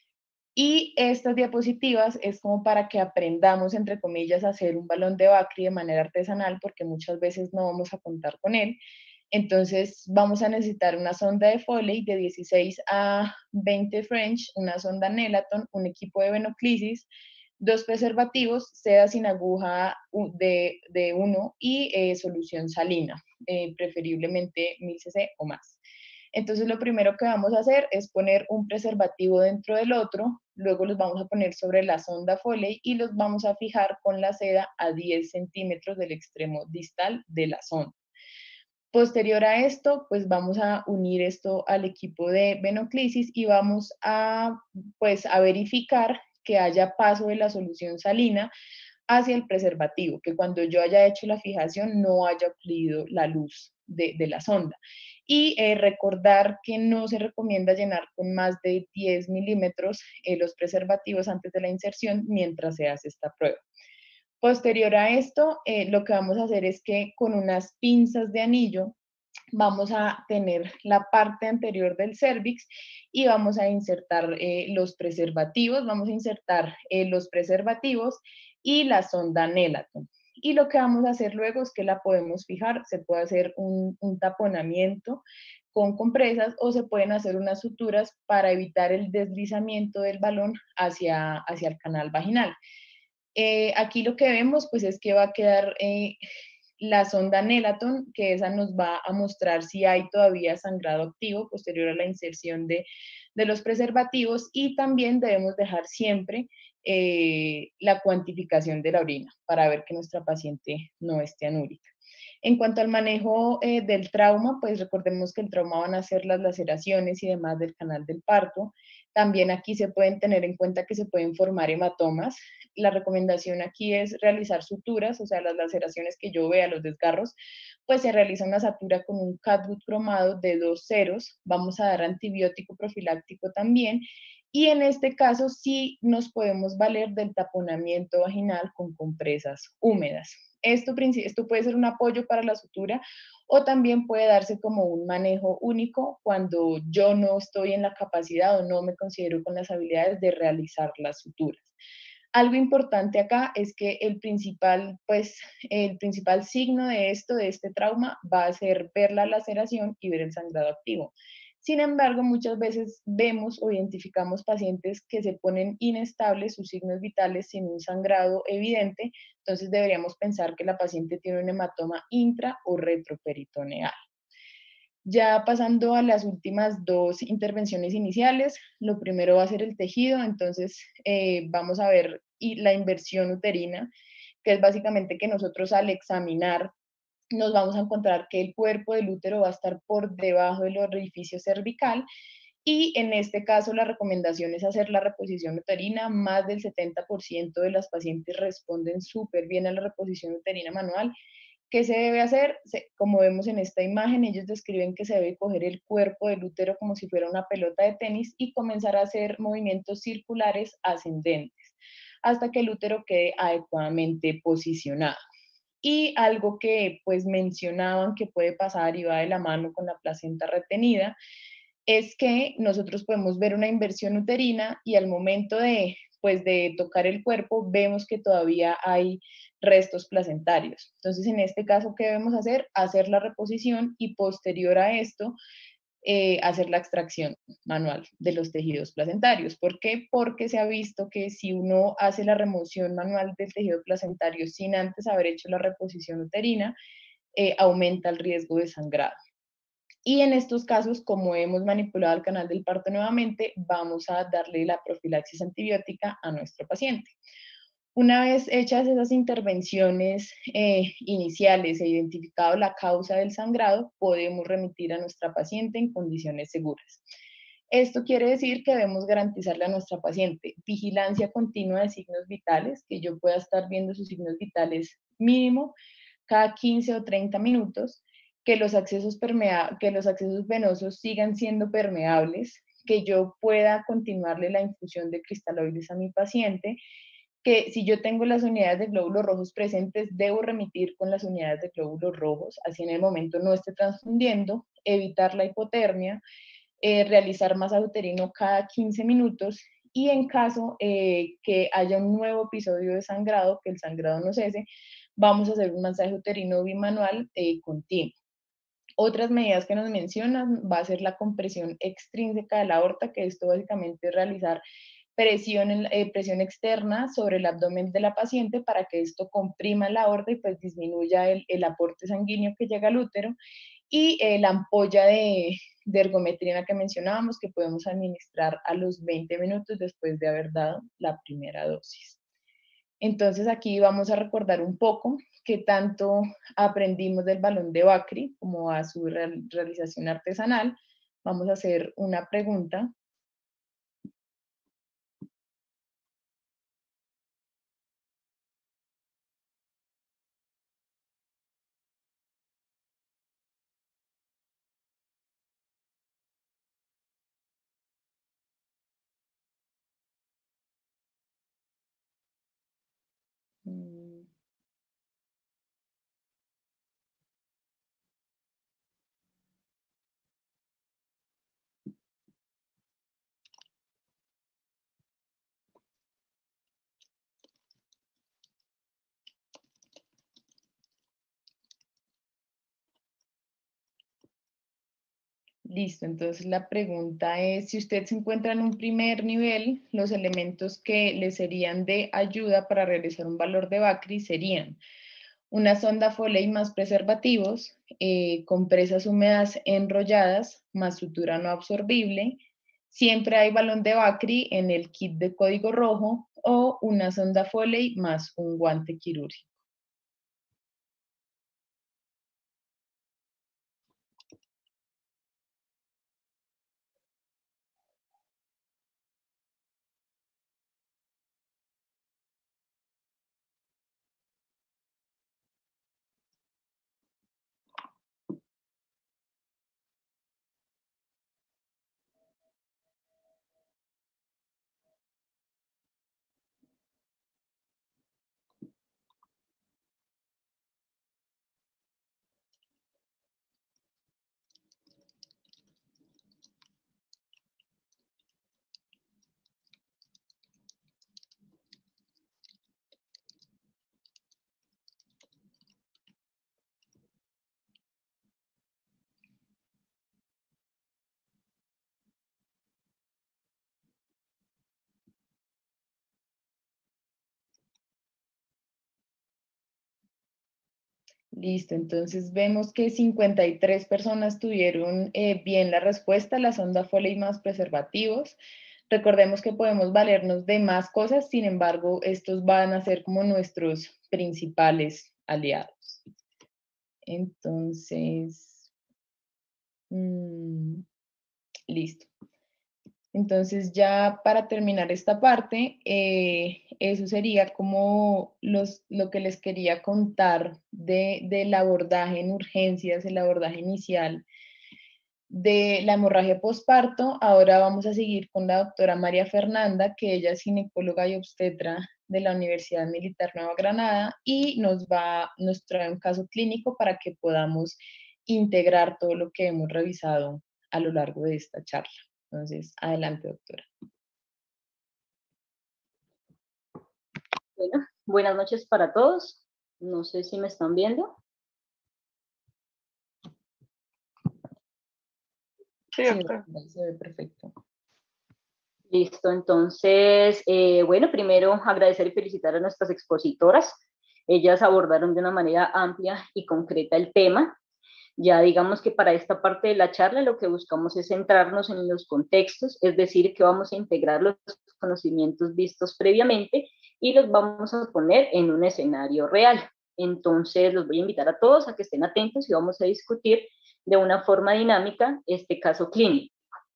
Y estas diapositivas es como para que aprendamos, entre comillas, a hacer un balón de Bakri de manera artesanal, porque muchas veces no vamos a contar con él. Entonces vamos a necesitar una sonda de Foley de 16 a 20 French, una sonda Nelaton, un equipo de venoclisis, 2 preservativos, seda sin aguja de 1 y solución salina, preferiblemente 1000 cc o más. Entonces lo primero que vamos a hacer es poner un preservativo dentro del otro, luego los vamos a poner sobre la sonda Foley y los vamos a fijar con la seda a 10 centímetros del extremo distal de la sonda. Posterior a esto, pues vamos a unir esto al equipo de venoclisis y vamos a, pues, a verificar que haya paso de la solución salina hacia el preservativo, que cuando yo haya hecho la fijación no haya ocurrido la luz de la sonda. Y recordar que no se recomienda llenar con más de 10 milímetros los preservativos antes de la inserción mientras se hace esta prueba. Posterior a esto, lo que vamos a hacer es que con unas pinzas de anillo vamos a tener la parte anterior del cérvix y vamos a insertar los preservativos, y la sonda Nelaton. Y lo que vamos a hacer luego es que la podemos fijar, se puede hacer un taponamiento con compresas o se pueden hacer unas suturas para evitar el deslizamiento del balón hacia el canal vaginal. Aquí lo que vemos pues es que va a quedar la sonda Nelaton, que esa nos va a mostrar si hay todavía sangrado activo posterior a la inserción de los preservativos y también debemos dejar siempre la cuantificación de la orina para ver que nuestra paciente no esté anúrica. En cuanto al manejo del trauma, pues recordemos que el trauma van a ser las laceraciones y demás del canal del parto. También aquí se pueden tener en cuenta que se pueden formar hematomas. La recomendación aquí es realizar suturas, o sea, las laceraciones que yo vea, los desgarros, pues se realiza una sutura con un catgut cromado de 2 ceros. Vamos a dar antibiótico profiláctico también. Y en este caso sí nos podemos valer del taponamiento vaginal con compresas húmedas. Esto puede ser un apoyo para la sutura o también puede darse como un manejo único cuando yo no estoy en la capacidad o no me considero con las habilidades de realizar las suturas. Algo importante acá es que el principal signo de este trauma va a ser ver la laceración y ver el sangrado activo. Sin embargo, muchas veces vemos o identificamos pacientes que se ponen inestables sus signos vitales sin un sangrado evidente, entonces deberíamos pensar que la paciente tiene un hematoma intra o retroperitoneal. Ya pasando a las últimas dos intervenciones iniciales, lo primero va a ser el tejido, entonces vamos a ver la inversión uterina, que es básicamente que nosotros al examinar nos vamos a encontrar que el cuerpo del útero va a estar por debajo del orificio cervical y en este caso la recomendación es hacer la reposición uterina. Más del 70% de las pacientes responden súper bien a la reposición uterina manual. ¿Qué se debe hacer? Como vemos en esta imagen, ellos describen que se debe coger el cuerpo del útero como si fuera una pelota de tenis y comenzar a hacer movimientos circulares ascendentes hasta que el útero quede adecuadamente posicionado. Y algo que pues mencionaban que puede pasar y va de la mano con la placenta retenida, es que nosotros podemos ver una inversión uterina y al momento de tocar el cuerpo vemos que todavía hay restos placentarios. Entonces, en este caso, ¿qué debemos hacer? Hacer la reposición y posterior a esto, hacer la extracción manual de los tejidos placentarios. ¿Por qué? Porque se ha visto que si uno hace la remoción manual del tejido placentario sin antes haber hecho la reposición uterina, aumenta el riesgo de sangrado. Y en estos casos, como hemos manipulado el canal del parto nuevamente, vamos a darle la profilaxis antibiótica a nuestro paciente. Una vez hechas esas intervenciones iniciales e identificado la causa del sangrado, podemos remitir a nuestra paciente en condiciones seguras. Esto quiere decir que debemos garantizarle a nuestra paciente vigilancia continua de signos vitales, que yo pueda estar viendo sus signos vitales mínimo cada 15 o 30 minutos, que los accesos venosos sigan siendo permeables, que yo pueda continuarle la infusión de cristaloides a mi paciente, que si yo tengo las unidades de glóbulos rojos presentes, debo remitir con las unidades de glóbulos rojos, así en el momento no esté transfundiendo, evitar la hipotermia, realizar masaje uterino cada 15 minutos y en caso que haya un nuevo episodio de sangrado, que el sangrado no cese, vamos a hacer un masaje uterino bimanual continuo. Otras medidas que nos mencionan va a ser la compresión extrínseca de la aorta, que esto básicamente es realizar presión externa sobre el abdomen de la paciente para que esto comprima la aorta y pues disminuya el aporte sanguíneo que llega al útero. Y la ampolla de ergometrina que mencionábamos, que podemos administrar a los 20 minutos después de haber dado la primera dosis. Entonces aquí vamos a recordar un poco qué tanto aprendimos del balón de Bacri como a su realización artesanal. Vamos a hacer una pregunta. Mm. Listo, entonces la pregunta es, si usted se encuentra en un primer nivel, los elementos que le serían de ayuda para realizar un valor de Bacri serían una sonda Foley más preservativos, compresas húmedas enrolladas más sutura no absorbible, siempre hay balón de Bacri en el kit de código rojo o una sonda Foley más un guante quirúrgico. Listo, entonces vemos que 53 personas tuvieron bien la respuesta, la sonda Foley más preservativos. Recordemos que podemos valernos de más cosas, sin embargo, estos van a ser como nuestros principales aliados. Entonces, listo. Entonces ya para terminar esta parte, eso sería como lo que les quería contar del abordaje en urgencias, el abordaje inicial de la hemorragia posparto. Ahora vamos a seguir con la doctora María Fernanda, que ella es ginecóloga y obstetra de la Universidad Militar Nueva Granada y nos trae un caso clínico para que podamos integrar todo lo que hemos revisado a lo largo de esta charla. Entonces, adelante, doctora. Bueno, buenas noches para todos. No sé si me están viendo. Sí, doctora. Se ve perfecto. Listo, entonces, bueno, primero agradecer y felicitar a nuestras expositoras. Ellas abordaron de una manera amplia y concreta el tema. Ya digamos que para esta parte de la charla lo que buscamos es centrarnos en los contextos, es decir, que vamos a integrar los conocimientos vistos previamente y los vamos a poner en un escenario real. Entonces, los voy a invitar a todos a que estén atentos y vamos a discutir de una forma dinámica este caso clínico.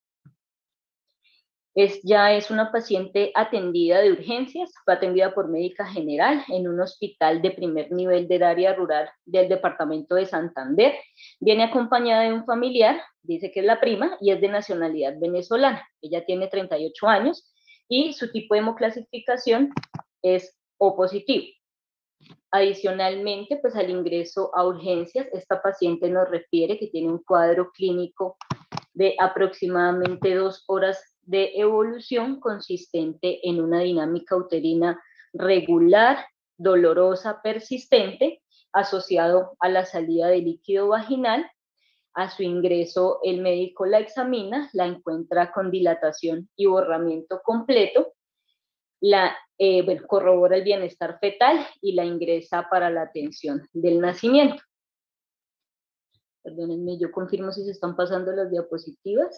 Ya es una paciente atendida de urgencias, fue atendida por médica general en un hospital de primer nivel del área rural del departamento de Santander. Viene acompañada de un familiar, dice que es la prima y es de nacionalidad venezolana. Ella tiene 38 años y su tipo de hemoclasificación es O positivo. Adicionalmente, pues al ingreso a urgencias, esta paciente nos refiere que tiene un cuadro clínico de aproximadamente 2 horas de evolución consistente en una dinámica uterina regular, dolorosa, persistente, asociado a la salida de líquido vaginal. A su ingreso, el médico la examina, la encuentra con dilatación y borramiento completo, corrobora el bienestar fetal y la ingresa para la atención del nacimiento. Perdónenme, yo confirmo si se están pasando las diapositivas.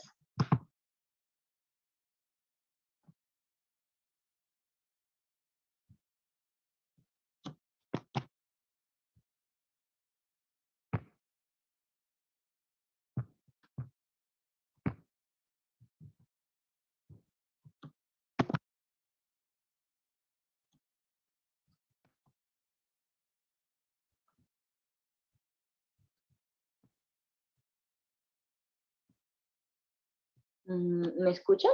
¿Me escuchan?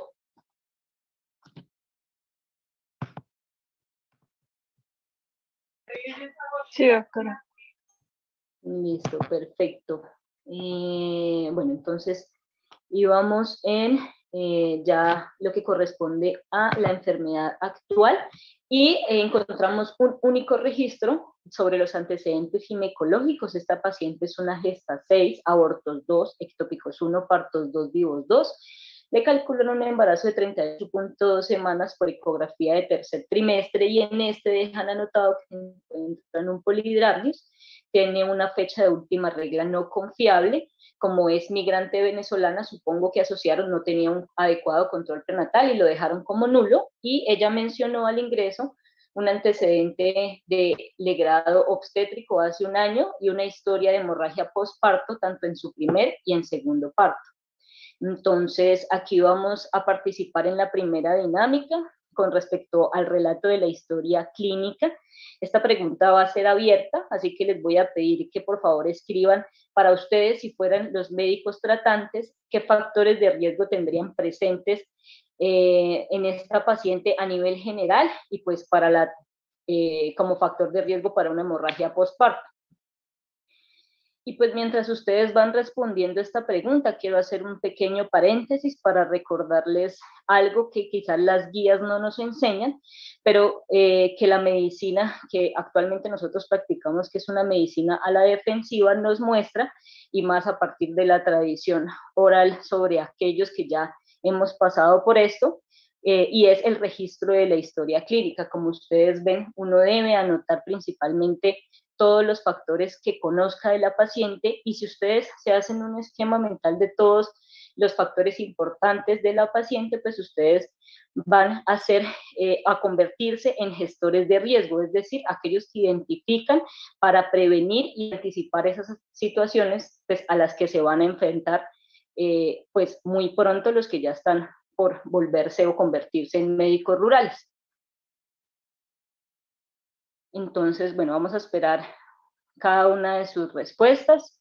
Sí, doctora. Listo, perfecto. Bueno, entonces íbamos en ya lo que corresponde a la enfermedad actual y encontramos un único registro sobre los antecedentes ginecológicos. Esta paciente es una gesta 6, abortos 2, ectópicos 1, partos 2, vivos 2. Le calculan un embarazo de 38.2 semanas por ecografía de tercer trimestre y en este dejan anotado que se encuentra en un polihidrarnios. Tiene una fecha de última regla no confiable. Como es migrante venezolana, supongo que asociaron no tenía un adecuado control prenatal y lo dejaron como nulo. Y ella mencionó al ingreso un antecedente de legrado obstétrico hace un año y una historia de hemorragia postparto, tanto en su primer y en segundo parto. Entonces, aquí vamos a participar en la primera dinámica con respecto al relato de la historia clínica. Esta pregunta va a ser abierta, así que les voy a pedir que por favor escriban para ustedes, si fueran los médicos tratantes, qué factores de riesgo tendrían presentes en esta paciente a nivel general y pues para como factor de riesgo para una hemorragia postparto. Y pues mientras ustedes van respondiendo esta pregunta, quiero hacer un pequeño paréntesis para recordarles algo que quizás las guías no nos enseñan, pero que la medicina que actualmente nosotros practicamos, que es una medicina a la defensiva, nos muestra, y más a partir de la tradición oral sobre aquellos que ya hemos pasado por esto, y es el registro de la historia clínica. Como ustedes ven, uno debe anotar principalmente todos los factores que conozca de la paciente, y si ustedes se hacen un esquema mental de todos los factores importantes de la paciente, pues ustedes van a convertirse en gestores de riesgo, es decir, aquellos que identifican para prevenir y anticipar esas situaciones pues, a las que se van a enfrentar pues muy pronto los que ya están por volverse o convertirse en médicos rurales. Entonces, bueno, vamos a esperar cada una de sus respuestas.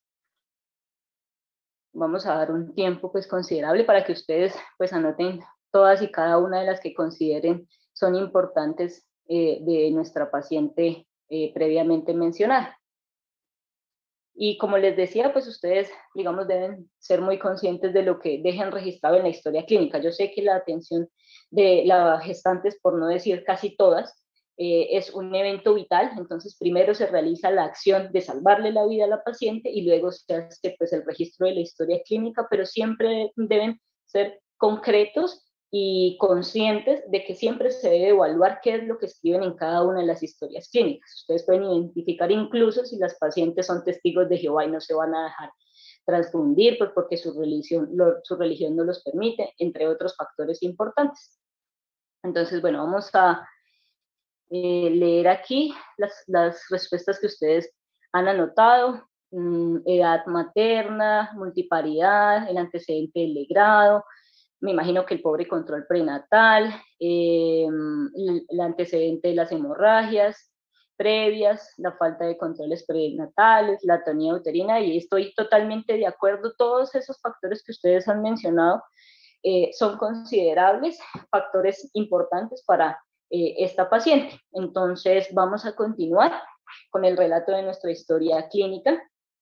Vamos a dar un tiempo pues considerable para que ustedes pues anoten todas y cada una de las que consideren son importantes de nuestra paciente previamente mencionada. Y como les decía, pues ustedes, digamos, deben ser muy conscientes de lo que dejan registrado en la historia clínica. Yo sé que la atención de las gestantes, por no decir casi todas, es un evento vital. Entonces, primero se realiza la acción de salvarle la vida a la paciente y luego se hace pues, el registro de la historia clínica, pero siempre deben ser concretos y conscientes de que siempre se debe evaluar qué es lo que escriben en cada una de las historias clínicas. Ustedes pueden identificar incluso si las pacientes son testigos de Jehová y no se van a dejar transfundir pues porque su religión no los permite, entre otros factores importantes. Entonces, bueno, vamos a leer aquí las respuestas que ustedes han anotado. Edad materna, multiparidad, el antecedente del legrado, me imagino que el pobre control prenatal, el antecedente de las hemorragias previas, la falta de controles prenatales, la atonía uterina, y estoy totalmente de acuerdo. Todos esos factores que ustedes han mencionado son considerables, factores importantes para esta paciente. Entonces vamos a continuar con el relato de nuestra historia clínica.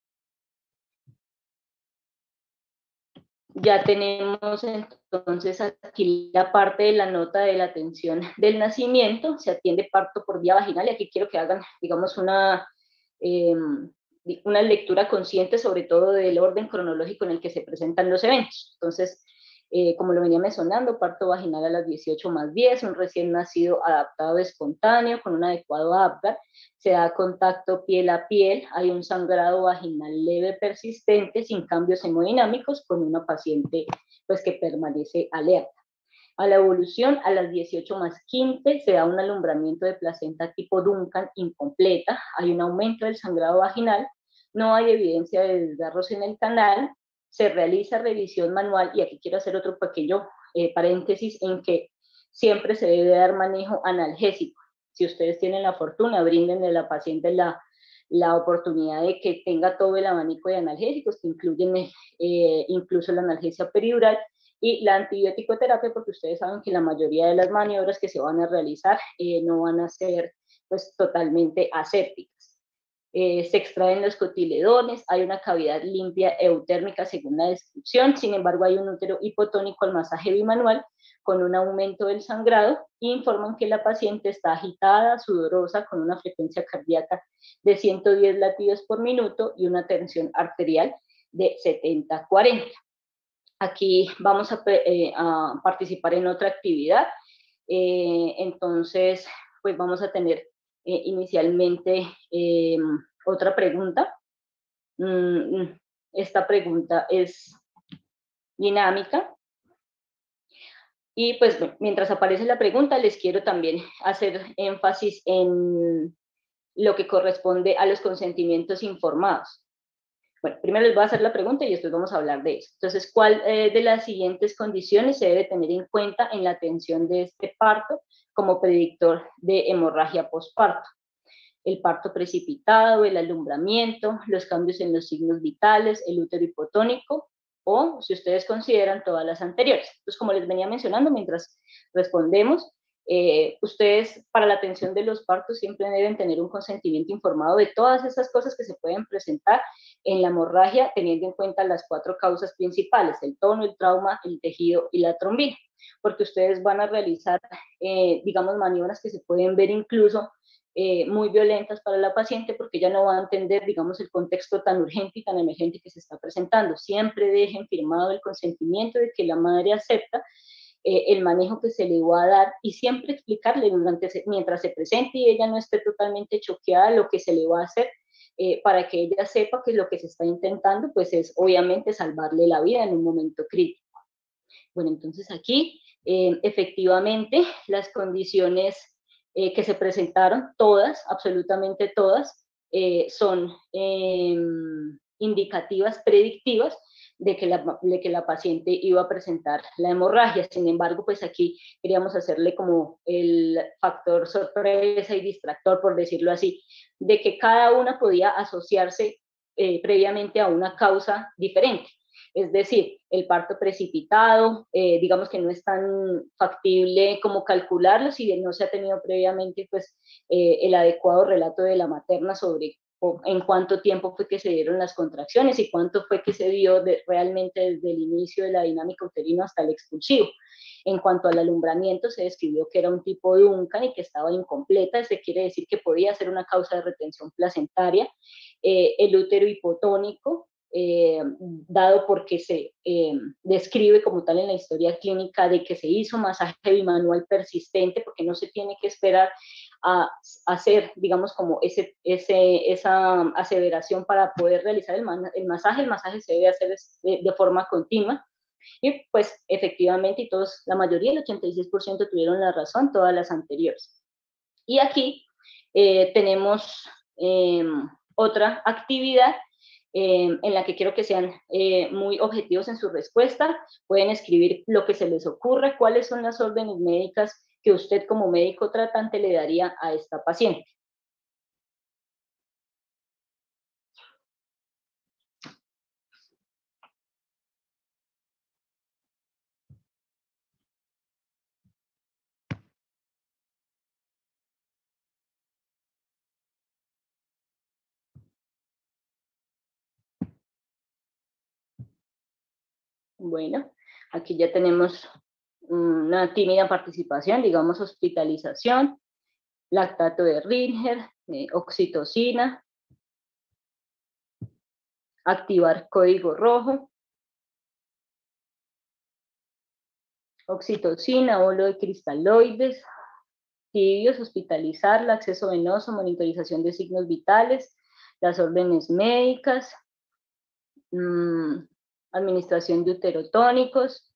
Ya tenemos entonces aquí la parte de la nota de la atención del nacimiento. Se atiende parto por vía vaginal, y aquí quiero que hagan, digamos, una lectura consciente sobre todo del orden cronológico en el que se presentan los eventos. Entonces, como lo venía mencionando, parto vaginal a las 18+10, un recién nacido adaptado espontáneo con un adecuado Apgar, se da contacto piel a piel, hay un sangrado vaginal leve persistente sin cambios hemodinámicos con una paciente pues, que permanece alerta. A la evolución, a las 18+15, se da un alumbramiento de placenta tipo Duncan incompleta, hay un aumento del sangrado vaginal, no hay evidencia de desgarros en el canal, se realiza revisión manual, y aquí quiero hacer otro pequeño paréntesis en que siempre se debe dar manejo analgésico. Si ustedes tienen la fortuna, bríndenle a la paciente la oportunidad de que tenga todo el abanico de analgésicos, que incluyen incluso la analgesia peridural y la antibiótico terapia, porque ustedes saben que la mayoría de las maniobras que se van a realizar no van a ser pues, totalmente asépticas. Se extraen los cotiledones, hay una cavidad limpia eutérmica según la descripción, sin embargo hay un útero hipotónico al masaje bimanual con un aumento del sangrado, e informan que la paciente está agitada, sudorosa, con una frecuencia cardíaca de 110 latidos por minuto y una tensión arterial de 70/40. Aquí vamos a participar en otra actividad, entonces pues vamos a tener inicialmente otra pregunta. Esta pregunta es dinámica. Y pues mientras aparece la pregunta, les quiero también hacer énfasis en lo que corresponde a los consentimientos informados. Bueno, primero les voy a hacer la pregunta y después vamos a hablar de eso. Entonces, ¿cuál de las siguientes condiciones se debe tener en cuenta en la atención de este parto como predictor de hemorragia postparto? El parto precipitado, el alumbramiento, los cambios en los signos vitales, el útero hipotónico, o si ustedes consideran todas las anteriores. Entonces, como les venía mencionando mientras respondemos, ustedes para la atención de los partos siempre deben tener un consentimiento informado de todas esas cosas que se pueden presentar en la hemorragia, teniendo en cuenta las 4 causas principales: el tono, el trauma, el tejido y la trombina, porque ustedes van a realizar, digamos, maniobras que se pueden ver incluso muy violentas para la paciente, porque ella no va a entender, digamos, el contexto tan urgente y tan emergente que se está presentando. Siempre dejen firmado el consentimiento de que la madre acepta el manejo que se le va a dar, y siempre explicarle mientras se presente y ella no esté totalmente choqueada lo que se le va a hacer para que ella sepa que lo que se está intentando pues es obviamente salvarle la vida en un momento crítico. Bueno, entonces aquí efectivamente las condiciones que se presentaron, todas, absolutamente todas, son indicativas, predictivas de que la paciente iba a presentar la hemorragia. Sin embargo, pues aquí queríamos hacerle como el factor sorpresa y distractor, por decirlo así, de que cada una podía asociarse previamente a una causa diferente. Es decir, el parto precipitado, digamos que no es tan factible como calcularlo si bien no se ha tenido previamente pues, el adecuado relato de la materna sobre en cuánto tiempo fue que se dieron las contracciones y cuánto fue que se dio realmente desde el inicio de la dinámica uterina hasta el expulsivo. En cuanto al alumbramiento, se describió que era un tipo Duncan y que estaba incompleta, eso quiere decir que podía ser una causa de retención placentaria. El útero hipotónico, dado porque se describe como tal en la historia clínica de que se hizo masaje bimanual persistente, porque no se tiene que esperar a hacer, digamos, como esa aseveración para poder realizar el masaje se debe hacer de forma continua. Y pues efectivamente, y todos, la mayoría, el 86% tuvieron la razón, todas las anteriores. Y aquí tenemos otra actividad en la que quiero que sean muy objetivos en su respuesta. Pueden escribir lo que se les ocurre, cuáles son las órdenes médicas que usted como médico tratante le daría a esta paciente. Bueno, aquí ya tenemos una tímida participación, digamos hospitalización, lactato de Ringer, oxitocina, activar código rojo, oxitocina, óvulo de cristaloides, tibios, hospitalizarla, acceso venoso, monitorización de signos vitales, las órdenes médicas, administración de uterotónicos,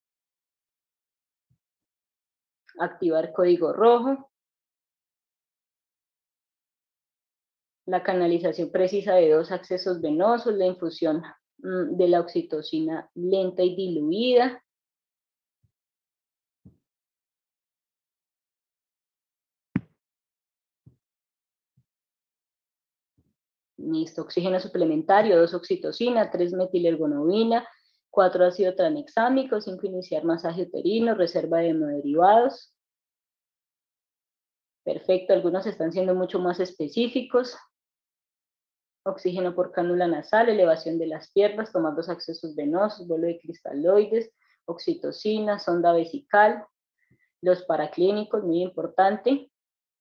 activar código rojo, la canalización precisa de 2 accesos venosos, la infusión de la oxitocina lenta y diluida, listo, oxígeno suplementario, 2 oxitocina, 3 metilergonobina, 4 ácido tranexámico, 5 iniciar masaje uterino, reserva de hemoderivados. Perfecto, algunos están siendo mucho más específicos. Oxígeno por cánula nasal, elevación de las piernas, tomar 2 accesos venosos, vuelo de cristaloides, oxitocina, sonda vesical, los paraclínicos, muy importante.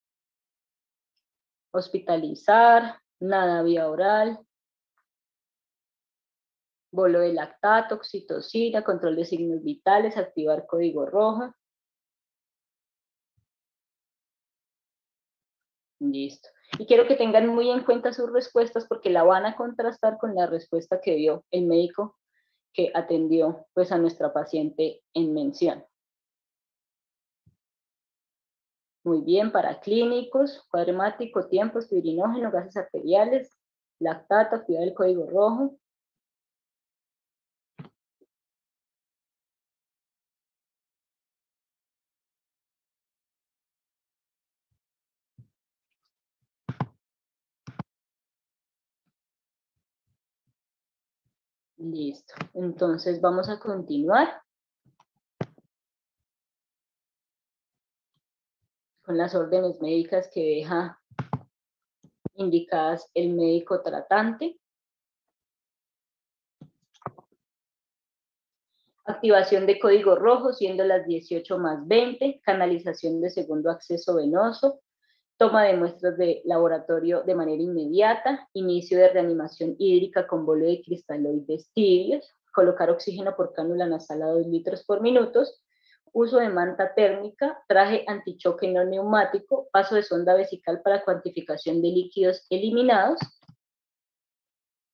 Hospitalizar, nada vía oral, bolo de lactato, oxitocina, control de signos vitales, activar código rojo. Listo. Y quiero que tengan muy en cuenta sus respuestas porque la van a contrastar con la respuesta que dio el médico que atendió pues, a nuestra paciente en mención. Muy bien, para clínicos, cuadro hemático, tiempos, fibrinógeno, gases arteriales, lactato, actividad del código rojo. Listo, entonces vamos a continuar con las órdenes médicas que deja indicadas el médico tratante. Activación de código rojo, siendo las 18:20, canalización de segundo acceso venoso, toma de muestras de laboratorio de manera inmediata, inicio de reanimación hídrica con bolo de cristaloides tibios, colocar oxígeno por cánula nasal a 2 litros por minuto, uso de manta térmica, traje antichoque no neumático, paso de sonda vesical para cuantificación de líquidos eliminados.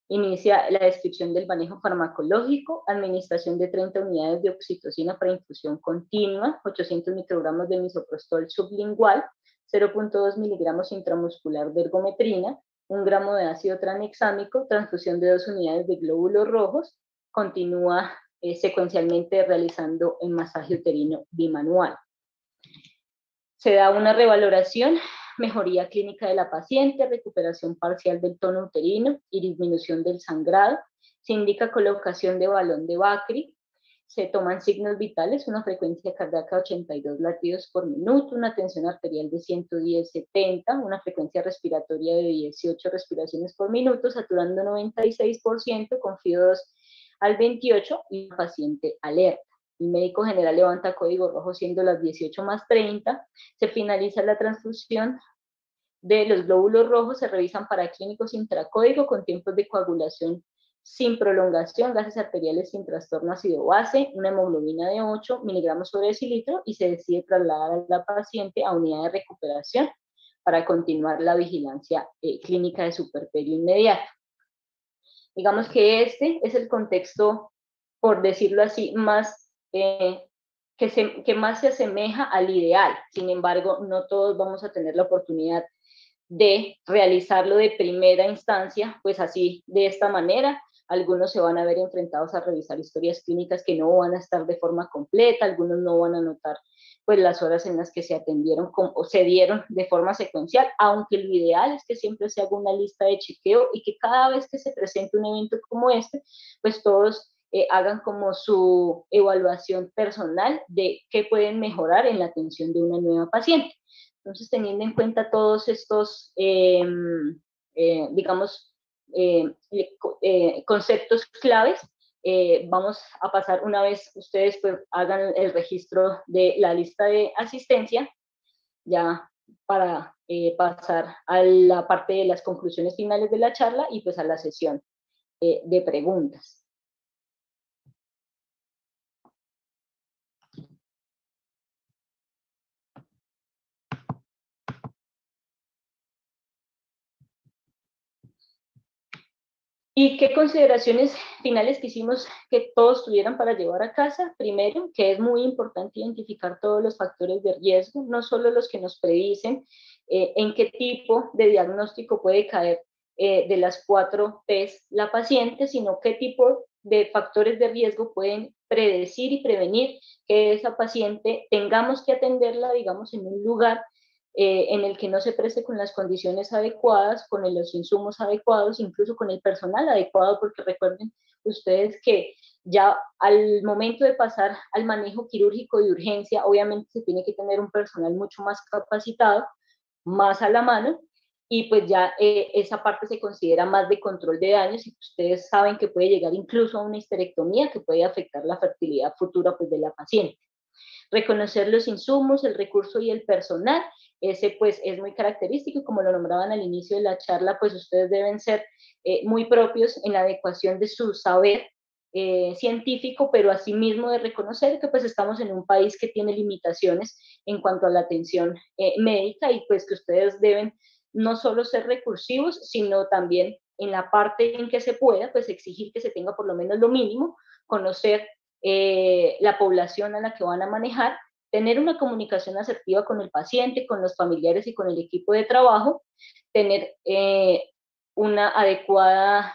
Inicia la descripción del manejo farmacológico, administración de 30 unidades de oxitocina para infusión continua, 800 microgramos de misoprostol sublingual, 0.2 miligramos intramuscular de ergometrina, 1 gramo de ácido tranexámico, transfusión de 2 unidades de glóbulos rojos, continúa secuencialmente realizando el masaje uterino bimanual. Se da una revaloración, mejoría clínica de la paciente, recuperación parcial del tono uterino y disminución del sangrado. Se indica colocación de balón de Bakri. Se toman signos vitales, una frecuencia cardíaca de 82 latidos por minuto, una tensión arterial de 110/70, una frecuencia respiratoria de 18 respiraciones por minuto, saturando 96%, con FIO2 al 28 y un paciente alerta. El médico general levanta código rojo siendo las 18:30, se finaliza la transfusión de los glóbulos rojos, se revisan paraclínicos intracódigo con tiempos de coagulación sin prolongación, gases arteriales sin trastorno ácido-base, una hemoglobina de 8 miligramos sobre decilitro y se decide trasladar a la paciente a unidad de recuperación para continuar la vigilancia clínica de su puerperio inmediato. Digamos que este es el contexto, por decirlo así, más que más se asemeja al ideal. Sin embargo, no todos vamos a tener la oportunidad de realizarlo de primera instancia, pues así, de esta manera. Algunos se van a ver enfrentados a revisar historias clínicas que no van a estar de forma completa, algunos no van a notar pues las horas en las que se atendieron o se dieron de forma secuencial, aunque lo ideal es que siempre se haga una lista de chequeo y que cada vez que se presente un evento como este, pues todos hagan como su evaluación personal de qué pueden mejorar en la atención de una nueva paciente. Entonces, teniendo en cuenta todos estos, digamos, conceptos claves, vamos a pasar, una vez ustedes pues hagan el registro de la lista de asistencia, ya para pasar a la parte de las conclusiones finales de la charla y pues a la sesión de preguntas. ¿Y qué consideraciones finales quisimos que todos tuvieran para llevar a casa? Primero, que es muy importante identificar todos los factores de riesgo, no solo los que nos predicen en qué tipo de diagnóstico puede caer de las 4 P's la paciente, sino qué tipo de factores de riesgo pueden predecir y prevenir que esa paciente tengamos que atenderla, digamos, en un lugar en el que no se preste con las condiciones adecuadas, con los insumos adecuados, incluso con el personal adecuado, porque recuerden ustedes que ya al momento de pasar al manejo quirúrgico de urgencia, obviamente se tiene que tener un personal mucho más capacitado, más a la mano, y pues ya esa parte se considera más de control de daños, y ustedes saben que puede llegar incluso a una histerectomía que puede afectar la fertilidad futura pues de la paciente. Reconocer los insumos, el recurso y el personal, ese pues es muy característico, y como lo nombraban al inicio de la charla, pues ustedes deben ser muy propios en la adecuación de su saber científico, pero asimismo de reconocer que pues estamos en un país que tiene limitaciones en cuanto a la atención médica, y pues que ustedes deben no solo ser recursivos, sino también en la parte en que se pueda, pues exigir que se tenga por lo menos lo mínimo, conocer la población a la que van a manejar, tener una comunicación asertiva con el paciente, con los familiares y con el equipo de trabajo, tener una adecuada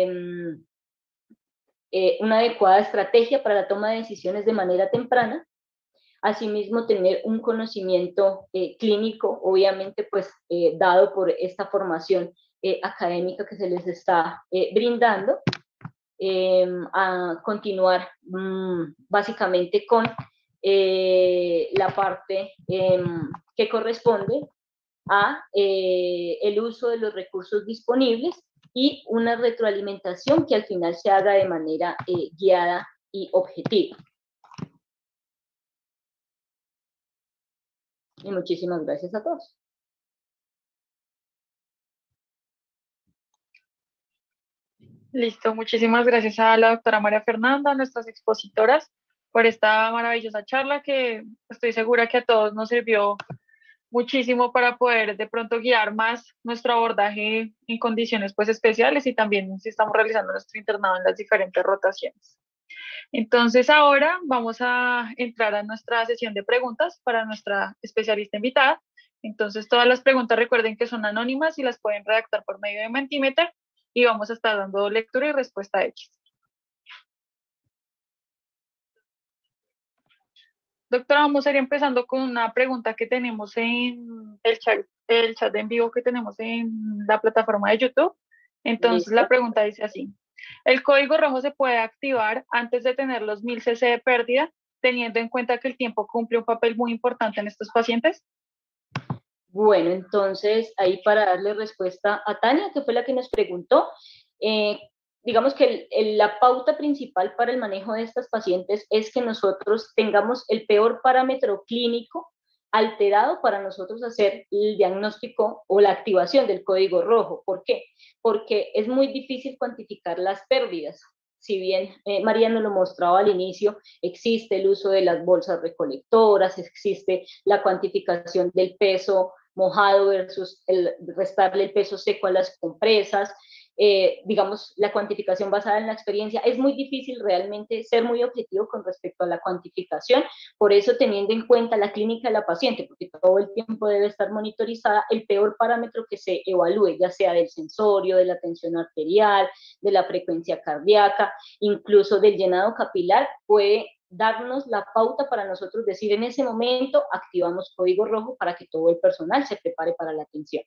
estrategia para la toma de decisiones de manera temprana, asimismo tener un conocimiento clínico, obviamente pues dado por esta formación académica que se les está brindando, a continuar básicamente con la parte que corresponde a el uso de los recursos disponibles y una retroalimentación que al final se haga de manera guiada y objetiva. Y muchísimas gracias a todos. Listo, muchísimas gracias a la doctora María Fernanda, a nuestras expositoras, por esta maravillosa charla que estoy segura que a todos nos sirvió muchísimo para poder de pronto guiar más nuestro abordaje en condiciones pues especiales y también si estamos realizando nuestro internado en las diferentes rotaciones. Entonces ahora vamos a entrar a nuestra sesión de preguntas para nuestra especialista invitada. Entonces todas las preguntas recuerden que son anónimas y las pueden redactar por medio de Mentimeter y vamos a estar dando lectura y respuesta a ellas. Doctora, vamos a ir empezando con una pregunta que tenemos en el chat en vivo que tenemos en la plataforma de YouTube. Entonces ¿Listo? la pregunta dice así: ¿el código rojo se puede activar antes de tener los 1000 cc de pérdida, teniendo en cuenta que el tiempo cumple un papel muy importante en estos pacientes? Bueno, entonces ahí para darle respuesta a Tania, que fue la que nos preguntó, digamos que la pauta principal para el manejo de estas pacientes es que nosotros tengamos el peor parámetro clínico alterado para nosotros hacer el diagnóstico o la activación del código rojo. ¿Por qué? Porque es muy difícil cuantificar las pérdidas. Si bien María nos lo mostraba al inicio, existe el uso de las bolsas recolectoras, existe la cuantificación del peso mojado versus restarle el peso seco a las compresas, digamos, la cuantificación basada en la experiencia. Es muy difícil realmente ser muy objetivo con respecto a la cuantificación, por eso teniendo en cuenta la clínica de la paciente, porque todo el tiempo debe estar monitorizada, el peor parámetro que se evalúe, ya sea del sensorio, de la tensión arterial, de la frecuencia cardíaca, incluso del llenado capilar, puede darnos la pauta para nosotros decir en ese momento activamos código rojo para que todo el personal se prepare para la atención.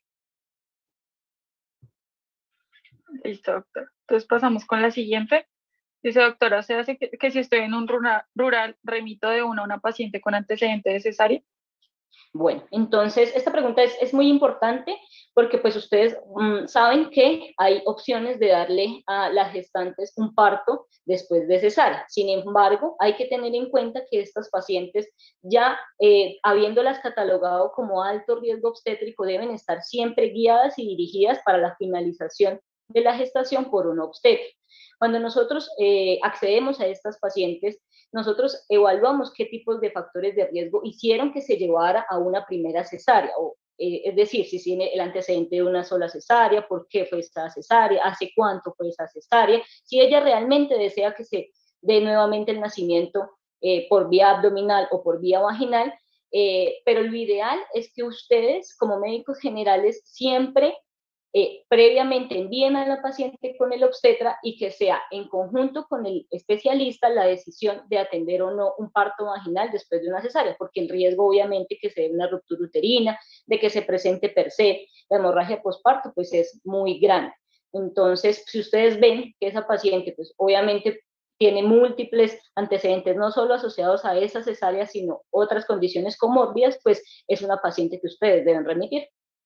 Listo, doctor. Entonces pasamos con la siguiente. Dice, doctora, ¿se hace que si estoy en un rural remito de una a una paciente con antecedente de cesárea? Bueno, entonces esta pregunta es muy importante porque pues ustedes saben que hay opciones de darle a las gestantes un parto después de cesárea. Sin embargo, hay que tener en cuenta que estas pacientes ya habiéndolas catalogado como alto riesgo obstétrico deben estar siempre guiadas y dirigidas para la finalización de la gestación por un obstétrico. Cuando nosotros accedemos a estas pacientes, nosotros evaluamos qué tipos de factores de riesgo hicieron que se llevara a una primera cesárea, o, es decir, si tiene el antecedente de una sola cesárea, por qué fue esta cesárea, hace cuánto fue esa cesárea, si ella realmente desea que se dé nuevamente el nacimiento por vía abdominal o por vía vaginal, pero lo ideal es que ustedes como médicos generales siempre previamente envíen a la paciente con el obstetra y que sea en conjunto con el especialista la decisión de atender o no un parto vaginal después de una cesárea, porque el riesgo obviamente que se dé una ruptura uterina, de que se presente per se la hemorragia postparto, pues es muy grande. Entonces, si ustedes ven que esa paciente, pues obviamente tiene múltiples antecedentes, no solo asociados a esa cesárea, sino otras condiciones comórbidas, pues es una paciente que ustedes deben remitir.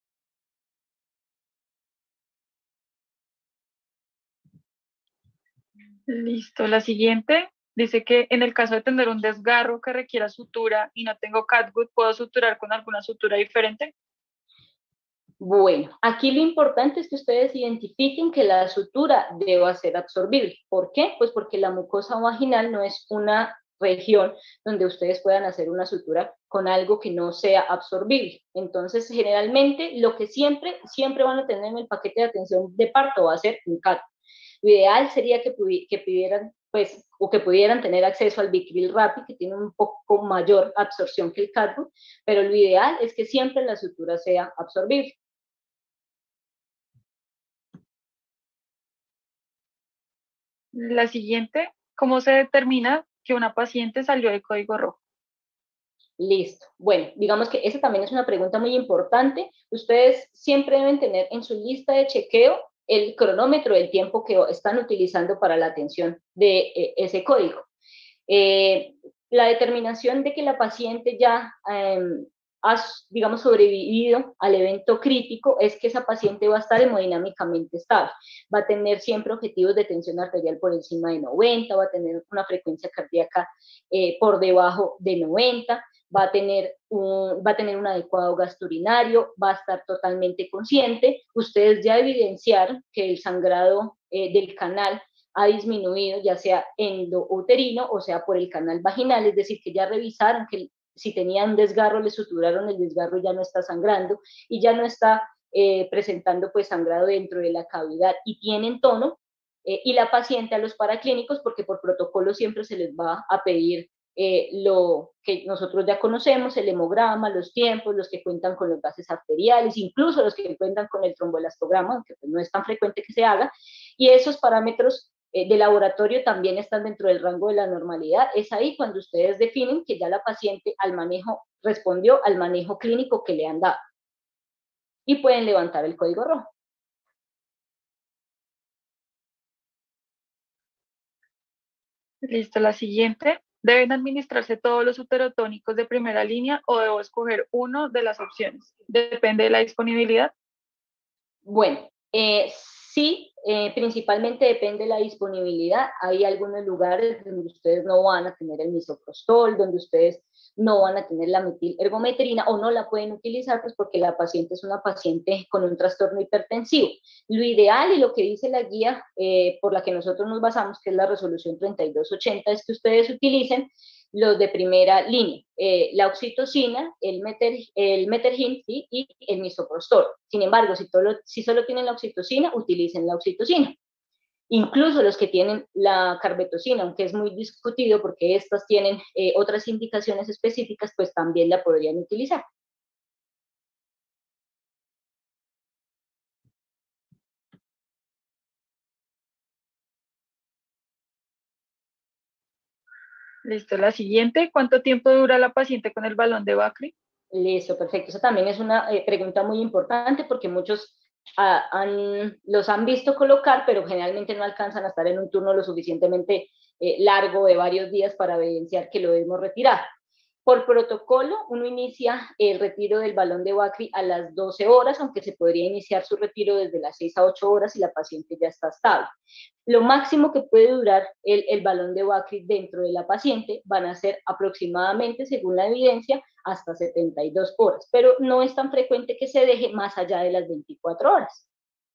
Listo. La siguiente dice que en el caso de tener un desgarro que requiera sutura y no tengo catgut, ¿puedo suturar con alguna sutura diferente? Bueno, aquí lo importante es que ustedes identifiquen que la sutura deba ser absorbible. ¿Por qué? Pues porque la mucosa vaginal no es una región donde ustedes puedan hacer una sutura con algo que no sea absorbible. Entonces, generalmente, lo que siempre van a tener en el paquete de atención de parto va a ser un CAT. Lo ideal sería que pidieran, pues, o que pudieran tener acceso al Vicryl Rapid, que tiene un poco mayor absorción que el catgut, pero lo ideal es que siempre la sutura sea absorbible. La siguiente, ¿cómo se determina que una paciente salió de código rojo? Listo. Bueno, digamos que esa también es una pregunta muy importante. Ustedes siempre deben tener en su lista de chequeo el cronómetro del tiempo que están utilizando para la atención de ese código. La determinación de que la paciente ya ha, digamos, sobrevivido al evento crítico es que esa paciente va a estar hemodinámicamente estable, va a tener siempre objetivos de tensión arterial por encima de 90, va a tener una frecuencia cardíaca por debajo de 90, va a tener un adecuado gasto urinario, va a estar totalmente consciente. Ustedes ya evidenciaron que el sangrado del canal ha disminuido, ya sea endouterino o sea por el canal vaginal, es decir, que ya revisaron que si tenían un desgarro, le suturaron el desgarro, ya no está sangrando y ya no está presentando pues sangrado dentro de la cavidad y tienen tono, y la paciente a los paraclínicos, porque por protocolo siempre se les va a pedir lo que nosotros ya conocemos, el hemograma, los tiempos, los que cuentan con los gases arteriales, incluso los que cuentan con el tromboelastograma, aunque pues no es tan frecuente que se haga, y esos parámetros de laboratorio también están dentro del rango de la normalidad. Es ahí cuando ustedes definen que ya la paciente al manejo respondió al manejo clínico que le han dado. Y pueden levantar el código rojo. Listo, la siguiente. ¿Deben administrarse todos los uterotónicos de primera línea o debo escoger uno de las opciones? Depende de la disponibilidad. Bueno, sí, principalmente depende de la disponibilidad. Hay algunos lugares donde ustedes no van a tener el misoprostol, donde ustedes no van a tener la metilergometrina o no la pueden utilizar pues porque la paciente es una paciente con un trastorno hipertensivo. Lo ideal y lo que dice la guía por la que nosotros nos basamos, que es la resolución 3280, es que ustedes utilicen los de primera línea, la oxitocina, el Metergin, ¿sí? Y el misoprostol. Sin embargo, si solo tienen la oxitocina, utilicen la oxitocina. Incluso los que tienen la carbetocina, aunque es muy discutido porque estas tienen otras indicaciones específicas, pues también la podrían utilizar. Listo, la siguiente. ¿Cuánto tiempo dura la paciente con el balón de Bacri? Listo, perfecto. Esa también es una pregunta muy importante porque muchos los han visto colocar, pero generalmente no alcanzan a estar en un turno lo suficientemente largo de varios días para evidenciar que lo debemos retirar. Por protocolo, uno inicia el retiro del balón de Bacri a las 12 horas, aunque se podría iniciar su retiro desde las 6 a 8 horas si la paciente ya está estable. Lo máximo que puede durar el balón de Bacri dentro de la paciente van a ser aproximadamente, según la evidencia, hasta 72 horas, pero no es tan frecuente que se deje más allá de las 24 horas.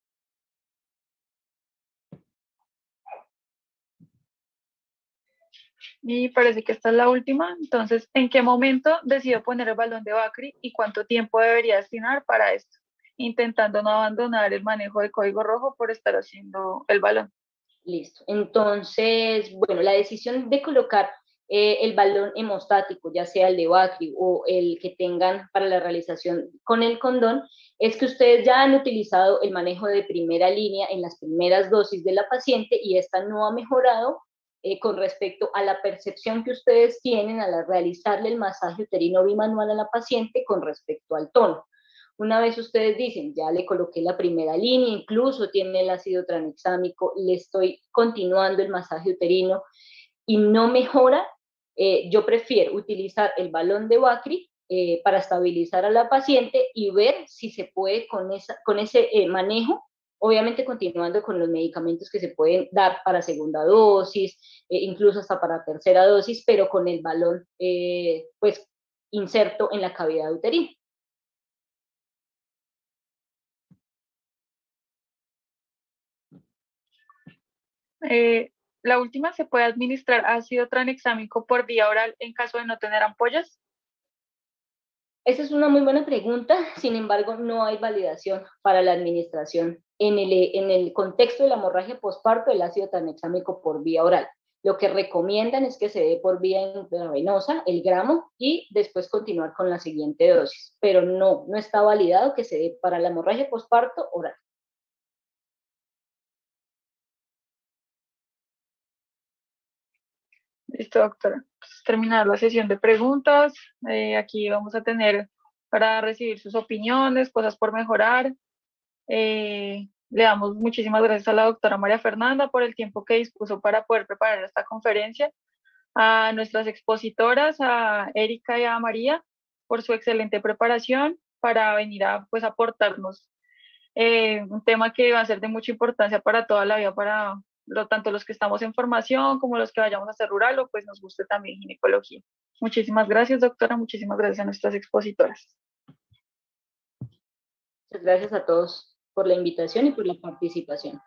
Y parece que esta es la última. Entonces, ¿en qué momento decido poner el balón de Bacri y cuánto tiempo debería destinar para esto? Intentando no abandonar el manejo de código rojo por estar haciendo el balón. Listo. Entonces, bueno, la decisión de colocar el balón hemostático, ya sea el de Bacri o el que tengan para la realización con el condón, es que ustedes ya han utilizado el manejo de primera línea en las primeras dosis de la paciente y esta no ha mejorado con respecto a la percepción que ustedes tienen al realizarle el masaje uterino bimanual a la paciente con respecto al tono. Una vez ustedes dicen, ya le coloqué la primera línea, incluso tiene el ácido tranexámico, le estoy continuando el masaje uterino y no mejora, yo prefiero utilizar el balón de Bacri para estabilizar a la paciente y ver si se puede con ese manejo, obviamente continuando con los medicamentos que se pueden dar para segunda dosis, incluso hasta para tercera dosis, pero con el balón pues inserto en la cavidad uterina. La última, ¿se puede administrar ácido tranexámico por vía oral en caso de no tener ampollas? Esa es una muy buena pregunta, sin embargo, no hay validación para la administración en el contexto de la hemorragia postparto del ácido tranexámico por vía oral. Lo que recomiendan es que se dé por vía intravenosa el gramo y después continuar con la siguiente dosis, pero no está validado que se dé para la hemorragia postparto oral. Listo, doctora. Pues, terminar la sesión de preguntas. Aquí vamos a tener para recibir sus opiniones, cosas por mejorar. Le damos muchísimas gracias a la doctora María Fernanda por el tiempo que dispuso para poder preparar esta conferencia, a nuestras expositoras, a Erika y a María, por su excelente preparación para venir a pues, aportarnos un tema que va a ser de mucha importancia para toda la vida, para tanto los que estamos en formación como los que vayamos a hacer rural o pues nos guste también ginecología. Muchísimas gracias, doctora. Muchísimas gracias a nuestras expositoras. Muchas gracias a todos por la invitación y por la participación.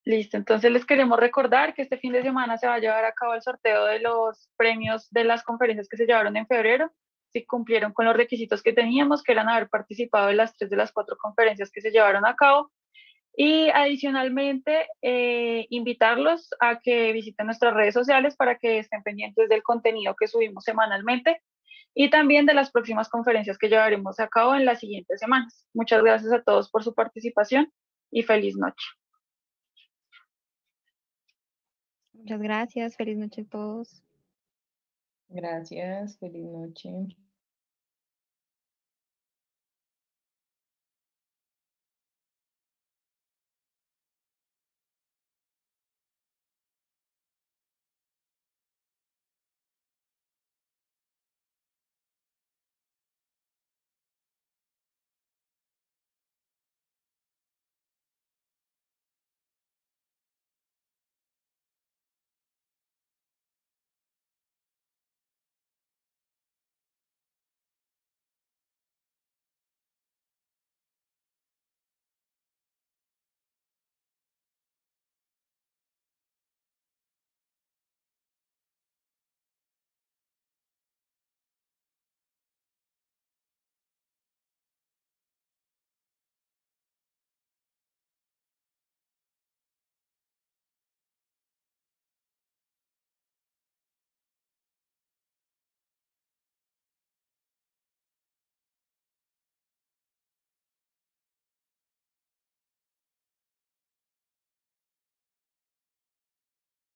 Listo, entonces les queremos recordar que este fin de semana se va a llevar a cabo el sorteo de los premios de las conferencias que se llevaron en febrero. Si cumplieron con los requisitos que teníamos, que eran haber participado en las 3 de las 4 conferencias que se llevaron a cabo. Y adicionalmente, invitarlos a que visiten nuestras redes sociales para que estén pendientes del contenido que subimos semanalmente y también de las próximas conferencias que llevaremos a cabo en las siguientes semanas. Muchas gracias a todos por su participación y feliz noche. Muchas gracias, feliz noche a todos. Gracias, feliz noche.